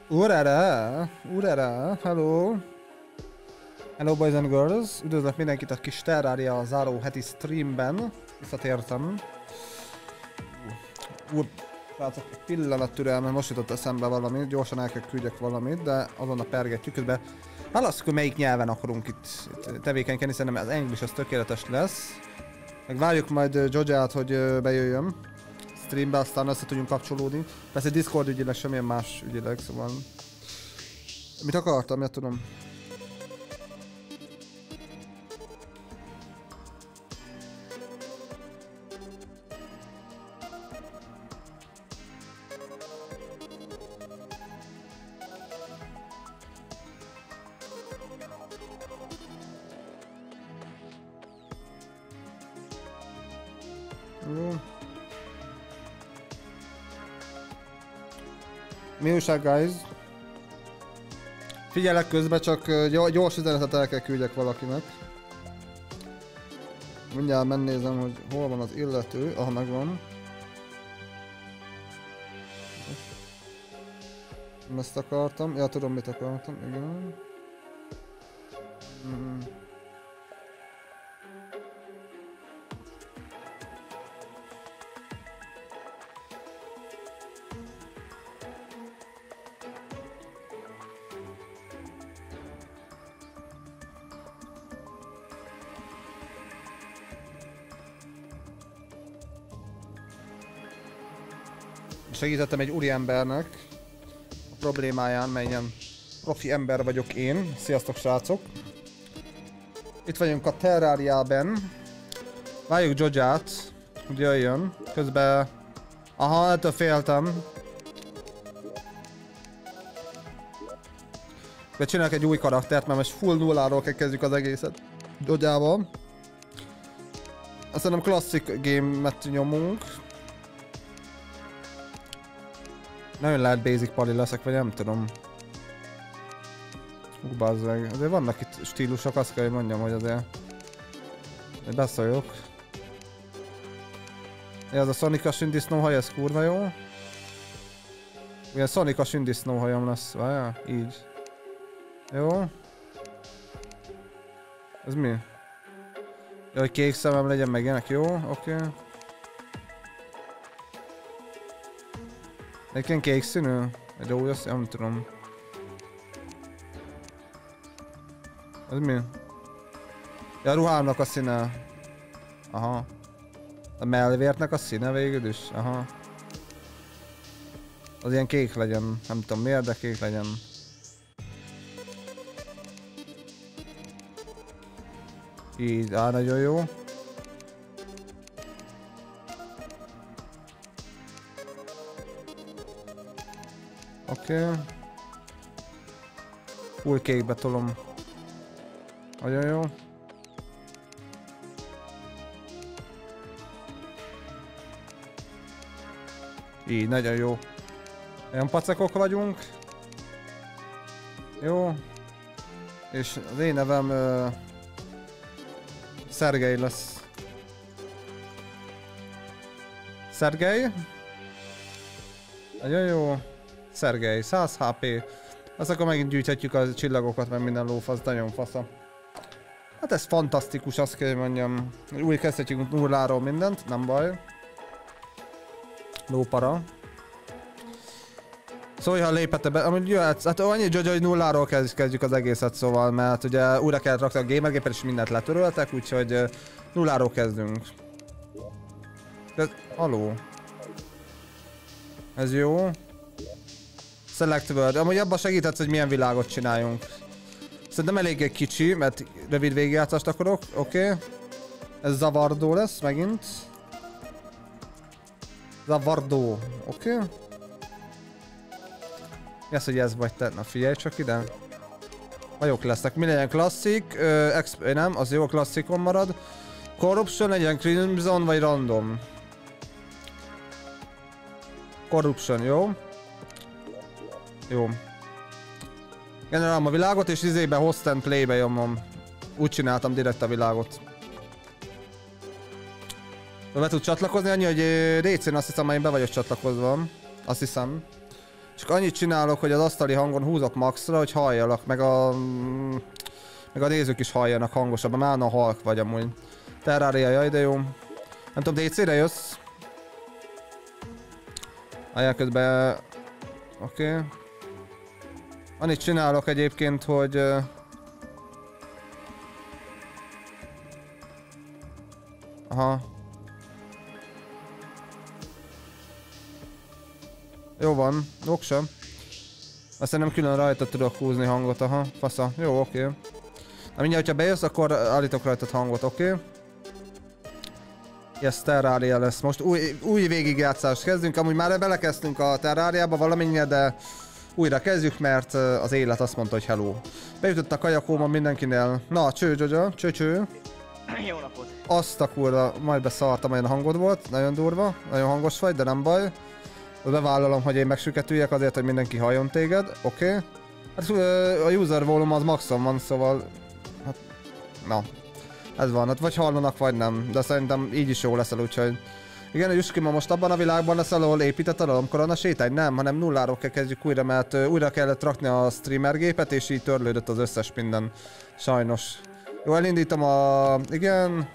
Urara! Urara! Hello! Hello boys and girls! Üdvözlök mindenkit a kis Terraria záró heti streamben. Visszatértem. Úr, srácok, egy pillanat türelme, most jutott eszembe valamit, gyorsan el kell küldjek valamit, de azonnal pergetjük, közben válasszuk, hogy melyik nyelven akarunk itt tevékenykedni, szerintem az English az tökéletes lesz. Meg várjuk majd Jojo-t, hogy bejöjjön streambe, aztán össze tudjunk kapcsolódni. Persze Discord ügyileg, semmilyen más ügyileg, szóval... Mit akartam, ja tudom. Mi újság, guys? Figyelek közben, csak gyors üzenetet el kell küldjek valakinek. Mindjárt megnézem, hogy hol van az illető. Aha, megvan. Ezt akartam. Ja, tudom, mit akartam. Igen. Segítettem egy úriembernek a problémáján, mert ilyen profi ember vagyok én. Sziasztok, srácok! Itt vagyunk a Terrariában. Várjuk Jojo-t, hogy jöjjön. Közben... Aha, ettől féltem. De csinálok egy új karaktert, mert most full nulláról kell kezdjük az egészet Jojo-val. Aztán nem klasszik game-et nyomunk. Nagyon lehet basic pali leszek, vagy nem tudom. Bazd meg. Azért vannak itt stílusok, azt kell, hogy mondjam, hogy azért... Hogy beszóljok. Ez a Sonic-a sündisznóhaj, ez kurva jó. Ugye Sonic-a sündisznóhajam lesz, várjál? Így. Jó. Ez mi? Jó, hogy kék szemem legyen meg ilyenek, jó? Oké. Egyébként kék színű? Egy jó, azt nem tudom. Ez mi? Ja, a ruhámnak a színe. Aha. A mellvértnek a színe végül is? Aha. Az ilyen kék legyen. Nem tudom miért, de kék legyen. Így, nagyon jó. Oké. Full kékbe tolom. Nagyon jó. Így, nagyon jó. Olyan pacekok vagyunk. Jó. És az én nevem... Szergej lesz. Szergej. Nagyon jó. Szergej, 100 HP. Azt akkor megint gyűjthetjük a csillagokat, mert minden lófasz, nagyon fasza. Hát ez fantasztikus, azt kell, hogy mondjam. Úgy kezdhetjük nulláról mindent, nem baj. Lópara. Szóval, ha lépette be, amúgy jöhetsz, hát annyi Jojo, hogy nulláról kezdjük az egészet, szóval, mert ugye újra kellett rakni a gamergépet, és mindent letöröltek, úgyhogy nulláról kezdünk. De, haló. Ez jó. Select World. Amúgy abban segíthetsz, hogy milyen világot csináljunk. Szerintem eléggé kicsi, mert rövid végigjátszást akarok. Oké. Ez zavardó lesz megint. Zavardó. Oké. Mi az, hogy ez vagy te? Na figyelj csak ide. Vagyok lesznek. Mi legyen klasszik? Nem, az jó, klasszikon marad. Corruption legyen Crimson vagy random. Corruption, jó? Jó. Generálom a világot, és izébe host and play-be nyomom. Úgy csináltam direkt a világot. Be tud csatlakozni annyi, hogy DC-n azt hiszem, már én be vagyok csatlakozva. Azt hiszem. Csak annyit csinálok, hogy az asztali hangon húzok maxra, hogy halljalak, meg a nézők is halljanak hangosabban. Már a halk vagy amúgy. Terraria, jaj de jó. Nem tudom, DC-re jössz? Ajánl közben... Oké. Annyit csinálok egyébként, hogy... Aha. Jó van, oksa. Aztán nem külön rajta tudok húzni hangot, aha, fasza. Jó, oké. Na mindjárt, hogyha bejössz, akkor állítok rajtad hangot, oké? Yes, Terraria lesz most. Új végigjátszást kezdünk, amúgy már belekezdtünk a Terrariába valamennyire, de újra kezdjük, mert az élet azt mondta, hogy hello. Bejutott a kajakóma mindenkinél. Na, cső, Jojo, cső. Jó napot. Azt a kurva, majd beszartam, olyan hangod volt, nagyon durva, nagyon hangos vagy, de nem baj. Bevállalom, hogy én megsüketüljek azért, hogy mindenki halljon téged, oké. Hát a user volume az maxon van, szóval... Hát... Na. Ez van, hát vagy hallanak, vagy nem, de szerintem így is jó leszel, úgyhogy... Igen, Juski, ma most abban a világban leszel, ahol építetted a Lomkorona sétány? Nem, hanem nulláról kell kezdjük újra, mert újra kellett rakni a streamer gépet, és így törlődött az összes minden. Sajnos. Jó, elindítom a... Igen...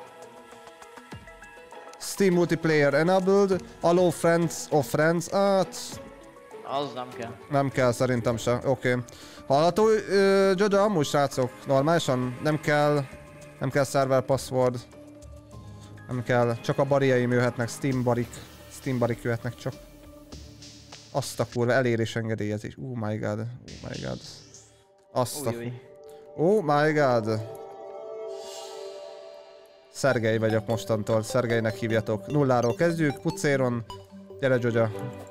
Steam Multiplayer Enabled, Allow Friends of Friends, hát... Az nem kell. Nem kell, szerintem se, oké. Hallható, Jojo, amúgy srácok, normálisan nem kell server password. Nem kell, csak a bariaim jöhetnek, Steam barik jöhetnek csak. Azt a kurva, elérés engedélyezés, oh my god, oh my god. Azt a... Oh my god. Szergej vagyok mostantól, Szergejnek hívjatok. Nulláról kezdjük, pucéron. Gyere, Jojo.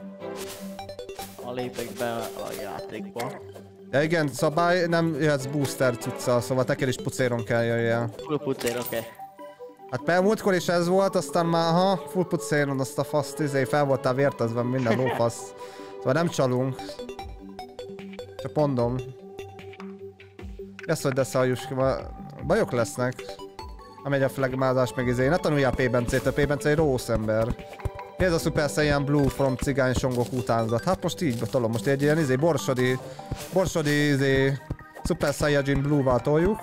Lépek be a játékba. Ja igen, szabály, nem jöhetsz booster cuccal, szóval teked is pucéron kell jöjjel. Full pucér, oké. Hát per múltkor is ez volt, aztán már ha full pucéron azt a faszt fel voltál vértezve minden lófasz. Szóval nem csalunk. Csak mondom. Ezt hogy desz a Juski, bajok lesznek. Nem megy a flagmázás meg izé, ne tanuljál P-Bencét, a P-Bence egy rossz ember. Mi ez a Super Saiyan Blue from cigány songok utánzat? Hát most így betolom, most egy ilyen izé, borsodi izé, Super Saiyajin Blue-val toljuk.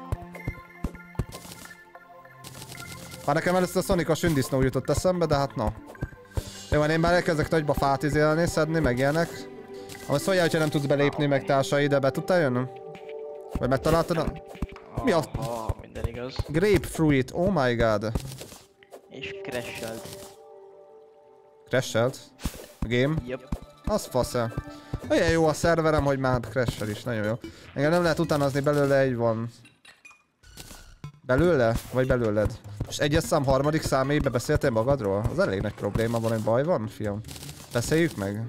Hát nekem először a Sonic-os ündisznó jutott eszembe, de hát na. Jó, én már elkezdek nagyba fát izélni, szedni, meg ilyenek. Amit szóljál, hogyha nem tudsz belépni, meg társai, de be tudtál jönni? Vagy megtaláltad a... Mi a... minden igaz. Grapefruit, oh my god. És crashelt. Crashelt? A game? Yep. Az fasz-e. Olyan jó a szerverem, hogy már crashel is, nagyon jó. Engem nem lehet utánozni, belőle egy van. Belőle? Vagy belőled? Most egyes szám harmadik számébe beszéltél magadról? Az elég nagy probléma, van, hogy baj van, fiam? Beszéljük meg.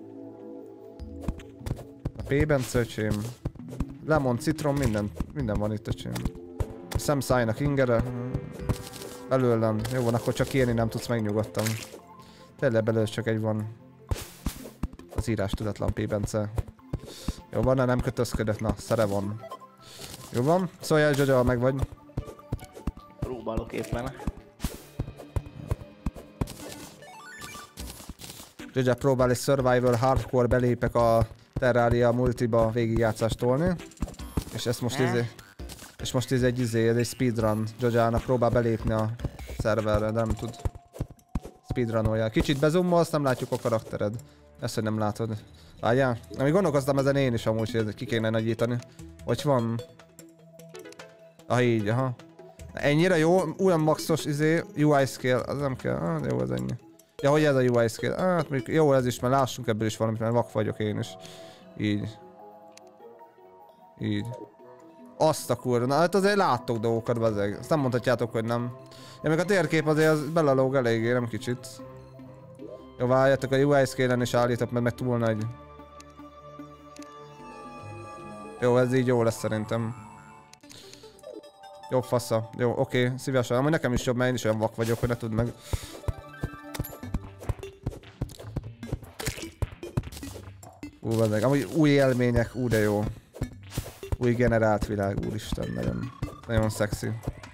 A P-Bence, öcsém. Lemon, citrom, minden van itt, öcsém. A szemszájnak ingere. Belőlem. Jó van, akkor csak írni nem tudsz megnyugodtan. Tényleg belőle csak egy van. Az írás tudatlan P-Bence. Jó van, nem kötözködött, na, szere van. Jó van, szóljál Jojo, meg vagy. Próbálok éppen. Jojo próbál egy Survivor Hardcore, belépek a Terraria multiba végigjátszást tolni. És ezt most és most ez egy speedrun. Jojo-nak próbál belépni a szerverre, de nem tud. Speedrunolja. Kicsit bezoomolsz, nem látjuk a karaktered. Ezt, hogy nem látod. Várjál? Amíg gondolkoztam ezen én is amúgy, hogy ki kéne nagyítani. Hogy van? Ah, így, aha. Ennyire jó, olyan maxos UI scale, az nem kell, jó, ez ennyi. Ja, hogy ez a UI scale, hát mondjuk jó ez is, mert lássunk ebből is valamit, mert vak vagyok én is. Így. Így. Azt a kurva, na hát azért láttok dolgokat, bazeg. Azt nem mondhatjátok, hogy nem. Ja, meg a térkép azért az belalóg eléggé, nem kicsit. Jó, várjátok, a UI scale-en is állítok, mert meg túl nagy. Jó, ez így jó lesz szerintem. Jó, fasza. Jó, oké, szívesen. Amúgy nekem is jobb, mert én is olyan vak vagyok, hogy ne tudd meg. Bazeg. Amúgy új élmények, de jó. Új generált világ, úristen, nagyon szexi.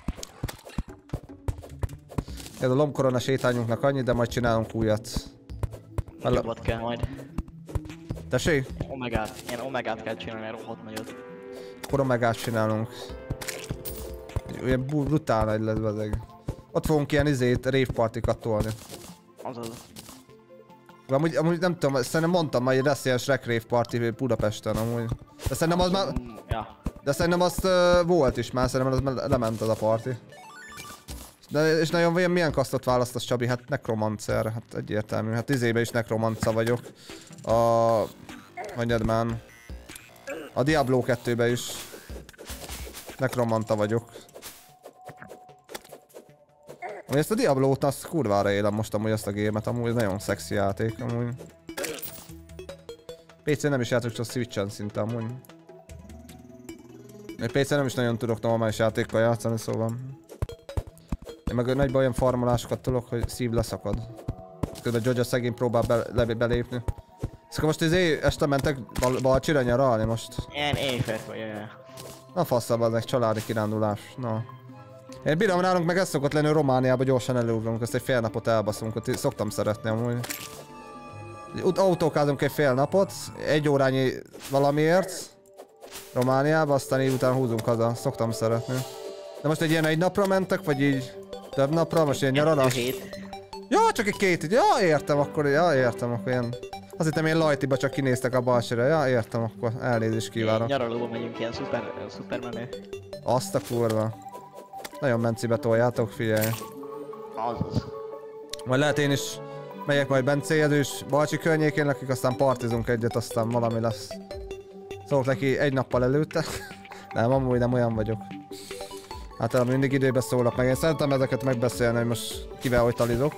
Ez a Lomkorona sétányunknak annyi, de majd csinálunk újat. Jobbat kell majd. Tessék? Omegát. Ilyen omegát kell csinálni, rohadt nagyot. Akkor omegát csinálunk. Ilyen brutál nagy lesz bezeg. Ott fogunk ilyen rave partikat tolni. Azaz. Amúgy nem tudom, szerintem mondtam már, hogy lesz ilyen Shrek rave party Budapesten amúgy. De szerintem az már... Ja. De szerintem azt volt is már, szerintem az lement az a party. De és nagyon milyen kasztot választasz, Csabi? Hát nekromancer, hát egyértelmű. Hát izébe is nekromanca vagyok. Mondjad már. A Diablo 2-be is. Nekromanta vagyok. Ezt a Diablo-t azt kurvára élem most amúgy azt a gémet, amúgy nagyon szexi játék amúgy. PC nem is játok, csak Switch-en szinte amúgy. PC nem is nagyon tudok normális játékkal játszani, szóval. Én meg nagyban olyan farmolásokat tudok, hogy szív leszakad. Közben Jojo szegény próbál belépni. Szóval most este mentek Balcsira nyaralni most. Ilyen éjfél vagy, jaj. Na faszabb az egy családi kirándulás, na. Én bírom nálunk meg ez szokott lenni, Romániába gyorsan előugrunk, ezt egy fél napot elbaszunk, ott szoktam szeretni amúgy. Autókázunk egy fél napot, 1 órányi valamiért. Romániába, aztán így utána húzunk haza, szoktam szeretni. De most egy ilyen 1 napra mentek, vagy így több napra, most ilyen nyaralás? Ja, csak egy 2, ja értem akkor ilyen. Azt hittem én Lajtiba csak kinéztek a balsira, ja értem akkor, elnézést kívánok. Nyaralóba megyünk ilyen szuper menő. Azt a kurva. Nagyon mencibe toljátok, figyelj. Azaz. Majd lehet én is megyek majd Bencéhez, Balcsi környékén lakik, aztán partizunk egyet, aztán valami lesz. Szólok neki 1 nappal előtte. Nem, amúgy nem olyan vagyok. Hát mindig időben szólok meg, én szeretem ezeket megbeszélni, hogy most kivel hogy talizok.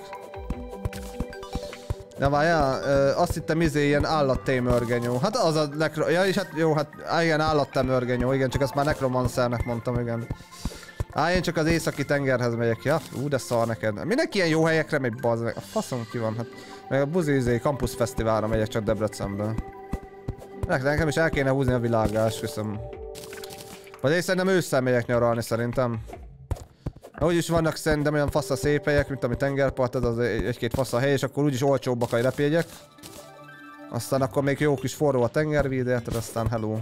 De várjál, azt hittem ilyen állattémörgenyó. Hát az a ja, és hát jó, hát igen, állattémörgenyó, igen, csak ezt már nekromancernek mondtam, igen. Én csak az északi tengerhez megyek, ja? De szar neked. Mindenki ilyen jó helyekre megy, bazd meg. A faszom ki van, hát. Meg a buzi Campus Fesztiválra megyek csak Debrecenből. Nekem is el kéne húzni a világgá, esküszöm. Vagy én szerintem ősszel megyek nyaralni szerintem. Úgyis vannak szerintem olyan fasza szép helyek, mint ami tengerpart, az egy-két fasza hely, és akkor úgyis olcsóbbak a repjegyek. Aztán akkor még jó kis forró a tengervíz, érted, aztán hello.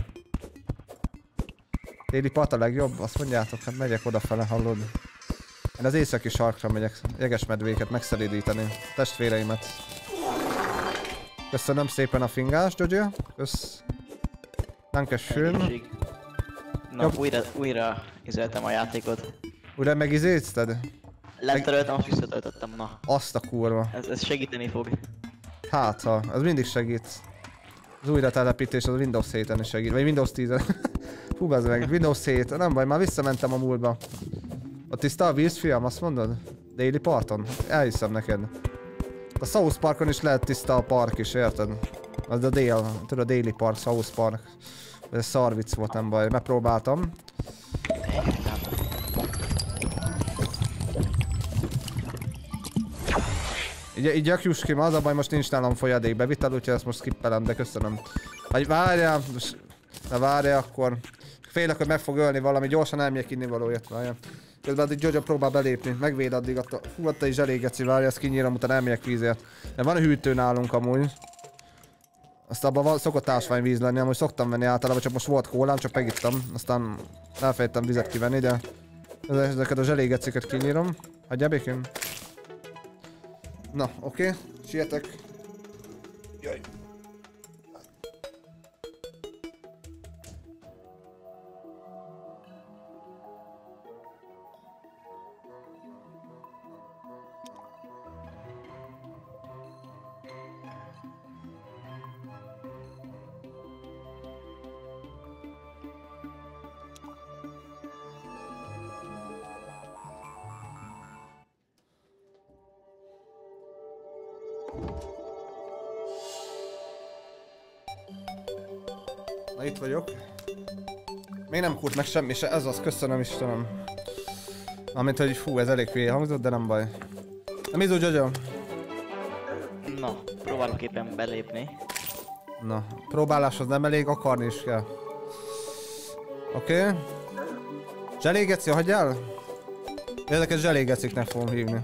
Téli part a legjobb? Azt mondjátok, hát megyek odafele, hallod. Én az északi sarkra megyek, jegesmedvéket megszelídíteni, testvéreimet. Köszönöm szépen a fingást, Jojo. Kösz. Dankeschön. Na, újra izéltem a játékot. Újra megizézted? Letöröltem, azt visszatöltöttem, na. Azt a kurva. Ez segíteni fog. Hát ha, ez mindig segít. Az újratelepítés az Windows 7-en is segít, vagy Windows 10-en. Hú, bazd meg, Windows 7, nem baj, már visszamentem a múltba. A tiszta a vízfiam, azt mondod? Daily Parton? Elhiszem neked. A South Parkon is lehet tiszta a park is, érted? Az a tudod, a Daily Park, South Park. Ez szar vicc volt, nem baj, megpróbáltam. Így Jakjuski, az a baj, most nincs nálam folyadékbevitel, úgyhogy ezt most skippelem, de köszönöm. Vagy várjál, várjál akkor. Félek, hogy meg fog ölni valami, gyorsan elmegyek inni valóját, várjál. Közben addig Jojo próbál belépni, megvéd addig a... Hú, te is elég geci, várjál, ezt kinyírom, utána elmegyek vízért. Mert van a hűtő nálunk amúgy. Azt abban szokott ásványvíz lenni, amúgy szoktam venni általában, csak most volt kólám, csak megittam. Aztán elfelejtettem vizet kivenni, de... Ezeket a zselégeciket kinyírom. Hagyjál békén. Na, oké, sietek. Jaj. Na itt vagyok. Még nem kurt meg semmi se, ez az, köszönöm Istenem. Amint hogy fú, ez elég hülye hangzott, de nem baj. Na Mizu Jojo? Na, próbálok éppen belépni. Na, próbáláshoz nem elég, akarni is kell. Oké. Zselégeci, hagyjál? Ezeket zselégeciknek fogom hívni.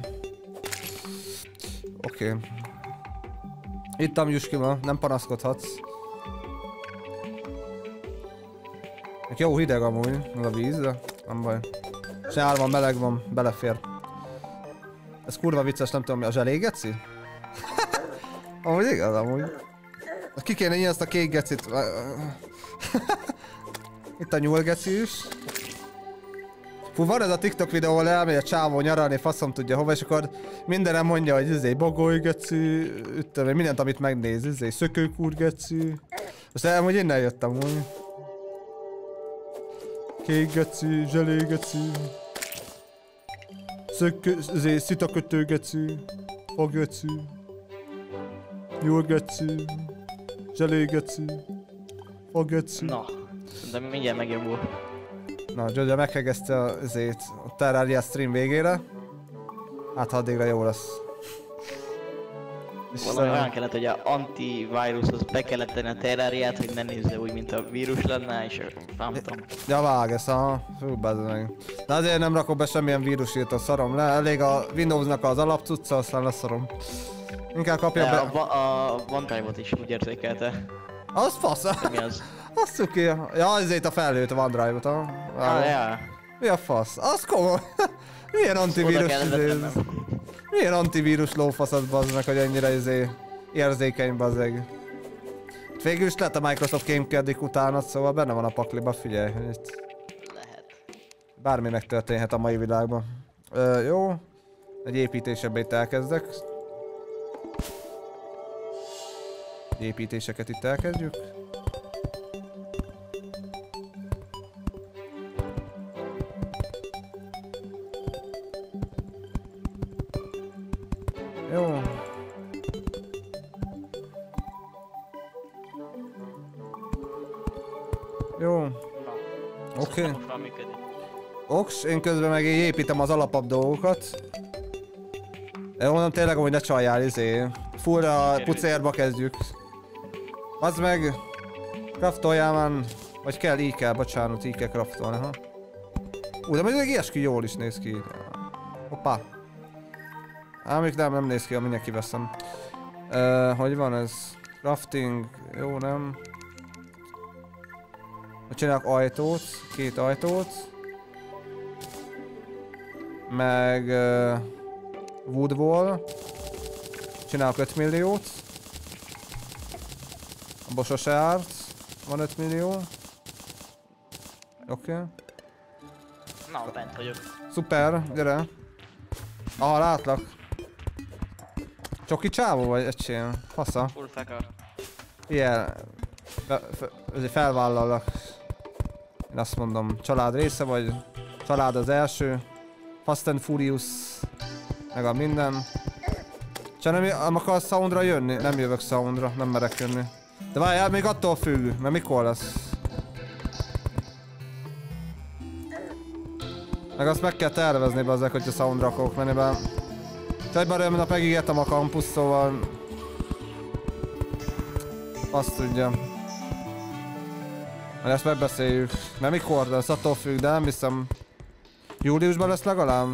Oké. Itt a Juskiba, nem panaszkodhatsz. Jó hideg amúgy, az a víz, de nem baj. És nyár van, meleg van, belefér. Ez kurva vicces, nem tudom mi, a zselégeci? Amúgy igaz, amúgy. Ki kéne így ezt a kék gecit. Itt a nyúlgeci is. Fú, van ez a TikTok videó, ahol elmegy a csávó nyaralni, faszom tudja hova, és akkor mindenem mondja, hogy izé bagoly geci, mindent, amit megnéz, izé szökőkúr geci. Most amúgy innen jöttem úgy. Kék geci, zselé geci. Szitakötő geci. Fa geci. Nyúl geci. Zselé geci. Fa geci. Na, de mindjárt megjobbul. Na, György meghegezte a Terraria stream végére. Hát ha addigra jó lesz. Valami olyan kellett, hogy a antivirushoz be kellett tenni a Terrariát, hogy ne nézze úgy, mint a vírus lenne, és nem tudom. Ja vág ezt, aha. Fú, bazd meg. De azért nem rakok be semmilyen vírusírtót, szarom le. Elég a Windowsnak az alapcucca, aztán leszarom. Inkább kapja be... A OneDrive-ot is úgy érzékelte. Az fasz! Mi az? Az cuki. Ja, ezért a felhőt, a OneDrive-ot, ha? Ja. Mi a fasz? Az komoly. Milyen antivírus Milyen antivírus lófaszat bazd meg, hogy ennyire érzékeny bazzeg. Végül is lett a Microsoft kémkedik utána, szóval benne van a pakliba, figyelj. Itt Lehet. bármi megtörténhet a mai világban. Jó. Egy építésebbe itt elkezdek. Építéseket itt elkezdjük. Jó. Jó. Oké. Oks, én közben meg építem az alapabb dolgokat. Én mondom tényleg, hogy ne csaljál, fullra pucérba kezdjük. Az meg... Craftoljál már... Vagy kell, így kell, bocsánat, így kell craftolni, ha. De még ilyesmi jól is néz ki. Hoppá. Még nem néz ki, mindjárt kiveszem. Hogy van ez? Crafting, jó nem? Csinálok ajtót, 2 ajtót. Meg... wood wall. Csinálok 5 milliót. Abba sose árt. Van 5 millió. Oké. Na, bent vagyok. Szuper, gyere. Aha, látlak. Csoki csávó vagy egység? Fasza. Full fekar. Ilyen. Felvállalak. Én azt mondom, család része vagy. Család az első. Fast and Furious. Meg a minden. Csak nem akarsz soundra jönni? Nem jövök soundra, nem merek jönni. De várjál, még attól függ, mert mikor lesz. Meg azt meg kell tervezni bezzek, hogyha soundra akarok menni be. Csajban rövid megígértem a kampusz, szóval... Azt tudja. Mert ezt megbeszéljük. Mert mikor lesz, attól függ, de nem hiszem... Júliusban lesz legalább?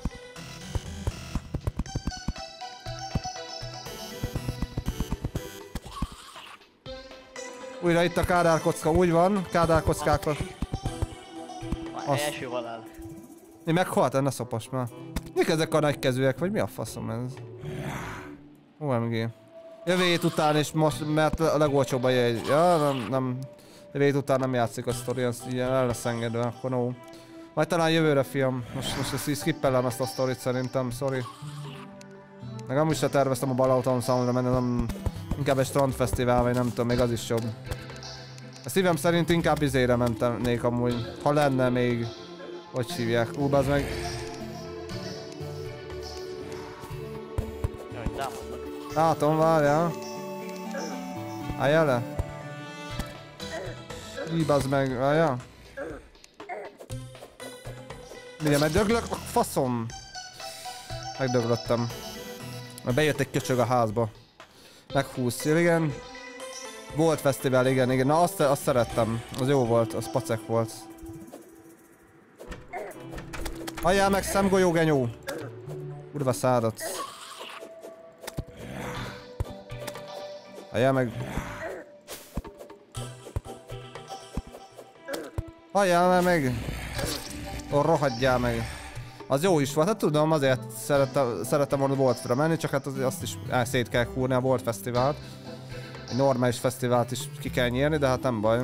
Újra itt a kádárkocka, úgy van, kádárkockákat. Első halál. Mi meghalt? Ne szopas már. Mik ezek a nagykezűek, vagy mi a faszom ez? OMG. Jövő hét után is most, mert a legolcsóbb a jegy. Ja, nem. Jövő hét után nem játszik a sztori, az így el lesz engedve, akkor no. Majd talán jövőre, fiam. Most ezt így skippellem ezt a sztorit szerintem, sorry. Meg amúgy se terveztem a Balauton Soundra menni, nem... Inkább egy strandfesztivál, vagy nem tudom, még az is jobb. A szívem szerint inkább izére mentenék amúgy, ha lenne még... Hogy hívják? Az meg... Jaj, támadnak. Látom, várjál. Álljál le? Bazd meg, várjál. Mindjárt megdöglök? Faszom! Megdöglöttem. Mert bejött egy köcsög a házba. Meghúz, igen. Volt fesztivál, igen. Na azt szerettem. Az jó volt, az pacek volt. Halljál meg, szemgolyó genyó! Kurva szádat. Halljál meg. Halljál már meg! Rohadjál meg! Az jó is volt, hát tudom, azért szerettem volna Voltfra menni, csak hát azt is szét kell kúrni a Volt Fesztivált. Egy normális fesztivált is ki kell nyírni, de hát nem baj.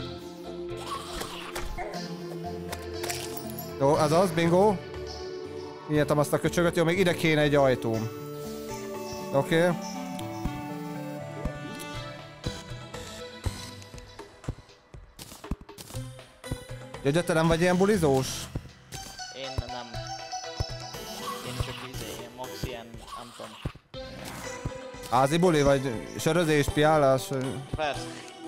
Jó, ez az, bingo. Kinyírtam azt a köcsögöt, jó, még ide kéne egy ajtó. Oké. Gyögye, te nem vagy ilyen bulizós? Én nem. Én csak ilyen max ilyen, nem tudom. Házi buli vagy sörözés, piálás? Persze.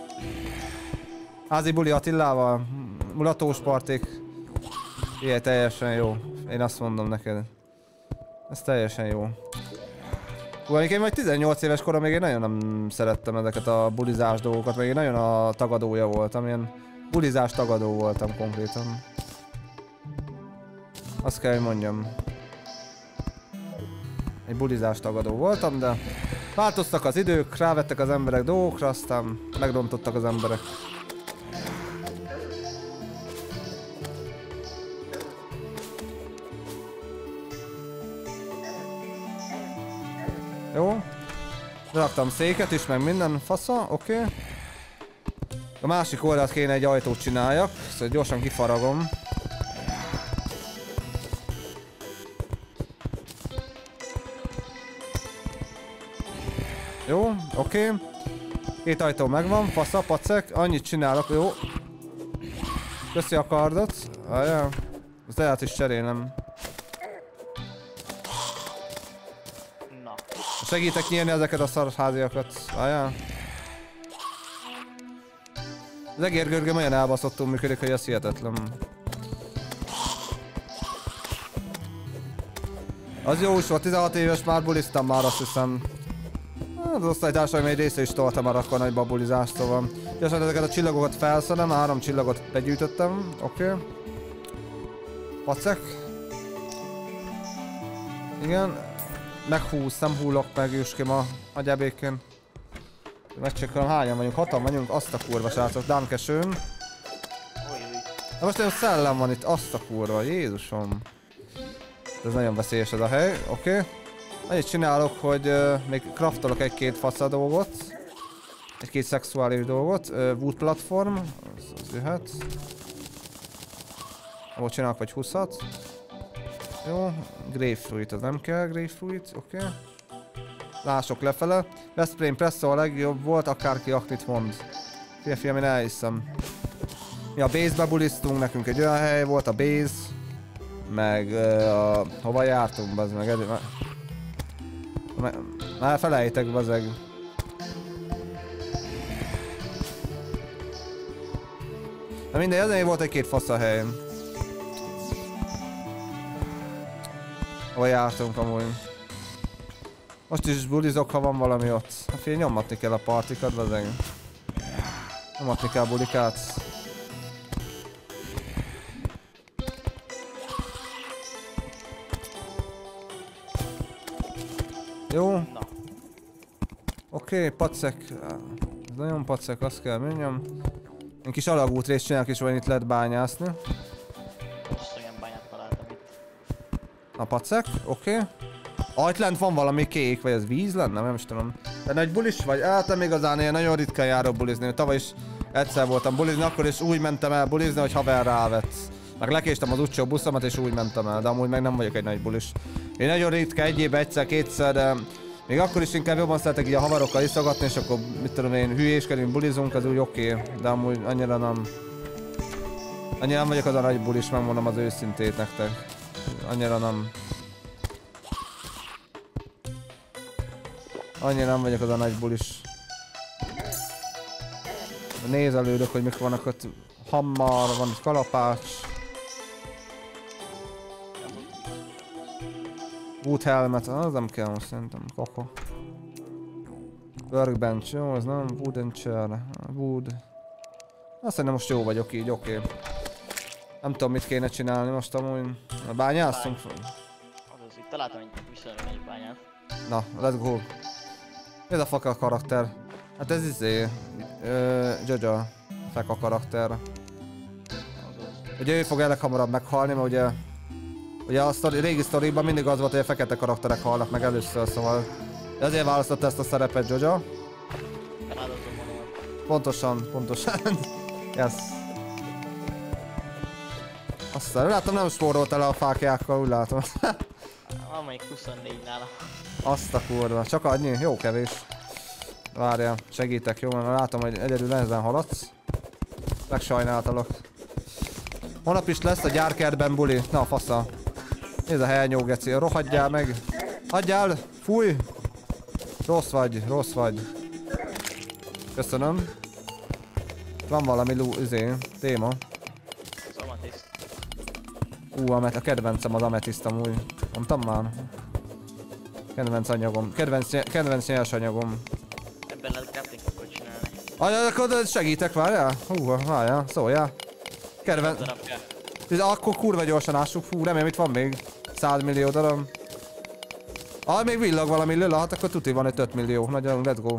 Házi buli Attilával? Mulatós partik? Igen, teljesen jó. Én azt mondom neked. Ez teljesen jó. Amikor én vagy 18 éves korom, még én nagyon nem szerettem ezeket a bulizás dolgokat, meg én nagyon a tagadója voltam, ilyen bulizás tagadó voltam konkrétan. Azt kell, hogy mondjam. Egy bulizás tagadó voltam, de változtak az idők, rávettek az emberek dolgokra, aztán megrontottak az emberek. Jó. Raktam széket is, meg minden fasza, oké. A másik oldalt kéne egy ajtót csináljak, szóval gyorsan kifaragom. Jó, oké. Két ajtó megvan, fasza, pacek, annyit csinálok, jó. Köszi a kardot. Ajá. Ezt lehet is cserélnem. Segítek nyírni ezeket a szarháziakat. Ajá. Az egérgörgöm olyan elbaszottul működik, hogy ez hihetetlen. Az jó is volt, 16 éves már buliztam már, azt hiszem. Az osztálytársaim egy része is tolta már akkor nagy babulizást, szóval. Gyorsan ezeket a csillagokat felszedem, 3 csillagot begyűjtöttem, oké. Pacek. Igen. Meghúz, nem hullok meg Juskim a agyabékén. Megcsekkolom, hányan vagyunk? 6-an vagyunk, azt a kurva srácok, Dankesön. De most olyan szellem van itt, azt a kurva, Jézusom. Ez nagyon veszélyes ez a hely, oké. Annyit csinálok, hogy még craftolok egy-két faca dolgot. Egy-két szexuális dolgot. Wood platform, az jöhet. Ahol csinálok vagy 20-at. Jó, grapefruit, az nem kell, grapefruit, oké. Lássok lefele. Veszprém Presso a legjobb volt, akárki aktit mond. Fiam, én elhiszem. Mi a base-be buliztunk, nekünk egy olyan hely volt, a base. Meg hova jártunk, bazd meg, már felejtek, bazeg. Na mindegy, ezen volt egy-két fasz a hely. Hova jártunk amúgy. Most is bulizok, ha van valami ott. Hát figyelj, nyomatni kell a partikat, bazeg. Nyomatni kell bulikát. Jó. Oké, pacek. Ez nagyon pacek, azt kell mondjam. Én kis alagút részt csinálok is, hogy itt lehet bányászni. Most olyan bányát találtam itt. A pacek, oké. Itt lent van valami kék, vagy ez víz lenne? Nem is tudom. Te nagy bulis vagy? Hát nem igazán, ilyen nagyon ritkán járok bulizni. Tavaly is egyszer voltam bulizni, akkor is úgy mentem el bulizni, hogy haver rávett. Meg lekéstem az utcsó buszomat és úgy mentem el, de amúgy meg nem vagyok egy nagy bulis. Én nagyon ritka, egy évben egyszer-kétszer, de még akkor is inkább jobban szeretek így a havarokkal iszogatni, és akkor mit tudom én, hülyéskedünk, bulizunk, az úgy oké, de amúgy annyira nem. Annyira nem vagyok az a nagy bulis, megmondom az őszintét nektek. Annyira nem. Annyira nem vagyok az a nagy bulis. Nézelődök, hogy mik vannak ott. Hammar, van itt kalapács. Wood helmet, az nem kell most szerintem, kaka. Workbench, jó, az nem, wooden chair, wood. Azt hiszem most jó vagyok így, oké. Nem tudom mit kéne csinálni most amúgy. Bányásztunk fel. Azaz, itt találtam egy viszonylag egy bányát. Na, let's go. Mi ez a faka karakter? Hát ez Jojo. Feka karakter. Ugye ő fog leghamarabb meghalni, mert ugye a régi sztoriban mindig az volt, hogy a fekete karakterek halnak meg először, szóval ezért választotta ezt a szerepet Jojo. Feláldozom magamat. Pontosan. Yes. Aztán látom nem spórolt el a fákjákkal, úgy látom. Van még 24 nála. Azt a kurva, csak annyi? Jó kevés. Várjál, segítek, jó? Mert látom, hogy egyedül nehezen haladsz. Megsajnáltalak. Holnap is lesz a gyárkertben buli. Na a fasza. Nézd a helyenyó geci, rohadjál meg. Hagyjál, fúj. Rossz vagy. Köszönöm. Van valami téma. Az ametiszt. A kedvencem az ametiszt amúgy. Mondtam már. Kedvenc anyagom. Kedvenc nyersanyagom. Ebben lehet craftingokat csinálni. Akkor segítek, várjál? Várjál, szóljál. Kedvenc... Akkor kurva gyorsan ássuk, remélem itt van még 100 millió darab. Még villag valami lila, hát akkor tuti van egy 5 millió. Nagyon, let's go.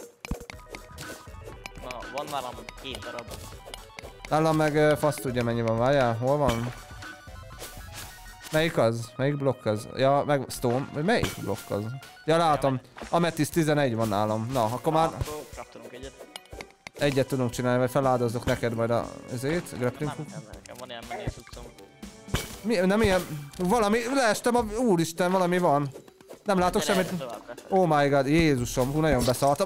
Na, van nálam 2 darab. Nálam meg fasz tudja mennyi van, várjál, hol van? Melyik az? Melyik blokk az? Ja, meg Stone, melyik blokk az? Ja, látom, Amethyst 11 van nálam. Na, akkor már... Akkor craftonunk egyet. Egyet tudunk csinálni, vagy feláldozok neked majd ezért, grappling hook. Nekem van ilyen menés utcom. Nem ilyen... Valami... Leestem úristen, valami van. Nem látok semmit. Oh my god, Jézusom, nagyon beszartam.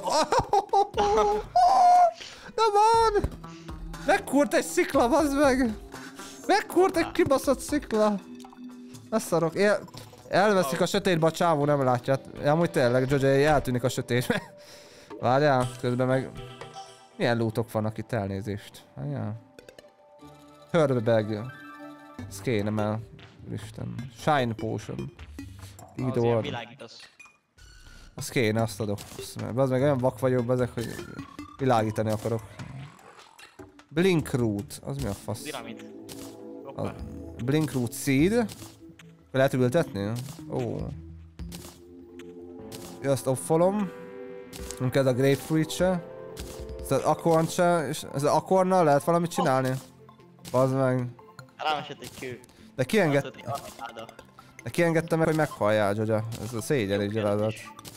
Nem van! Megkúrt egy szikla, bazd meg! Megkúrt egy kibaszott szikla! Ne szarok, elveszik a sötétbe, a csávó nem látja. Amúgy tényleg, Jojo eltűnik a sötétbe. Várjál, közben meg... Milyen lootok vannak itt, elnézést. Várjál. Herbag. Ez kéne el. Isten. Shine Potion. Az ilyen világítasz. Az kéne, azt adok. Az meg olyan vak vagyok ezek, hogy világítani akarok. Blink Root. Az mi a fasz? Dinamit. Blink Root Seed. Lehet ültetni? Ó. Azt offolom. Ez a grapefruit se. Ez az akorn se. És ez az akornnal lehet valamit csinálni? Bazd meg. Rám esett egy kő. De kiengedte meg, hogy meghalljál, Jojo. Ez a szégyen egy gyalázat.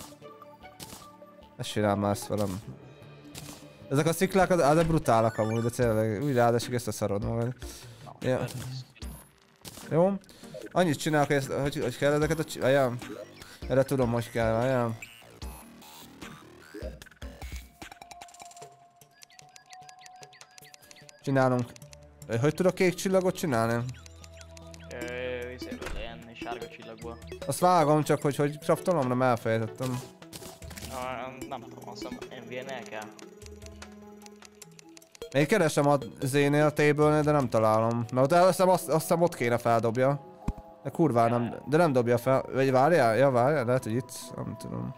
Ezt csinál már ezt velem. Ezek a sziklák az brutálak amúgy, de tényleg úgy ráadásul összeszarod magad. Ja. Jó. Annyit csinálok, hogy kell ezeket a csinálni. Erre tudom, hogy kell, várjál. Csinálunk. Hogy tudok kék csillagot csinálni? Ilyen sárga csillagból. Azt vágom, csak hogy craftolom, nem elfelejtettem. Nem tudom, azt hiszem NVN-el kell. Én keresem a Z-nél, a table-nél, de nem találom. Mert azt hiszem ott kéne feldobja. De kurván nem, de nem dobja fel. Vagy várjál? Ja, várjál, lehet, hogy itt. Nem tudom.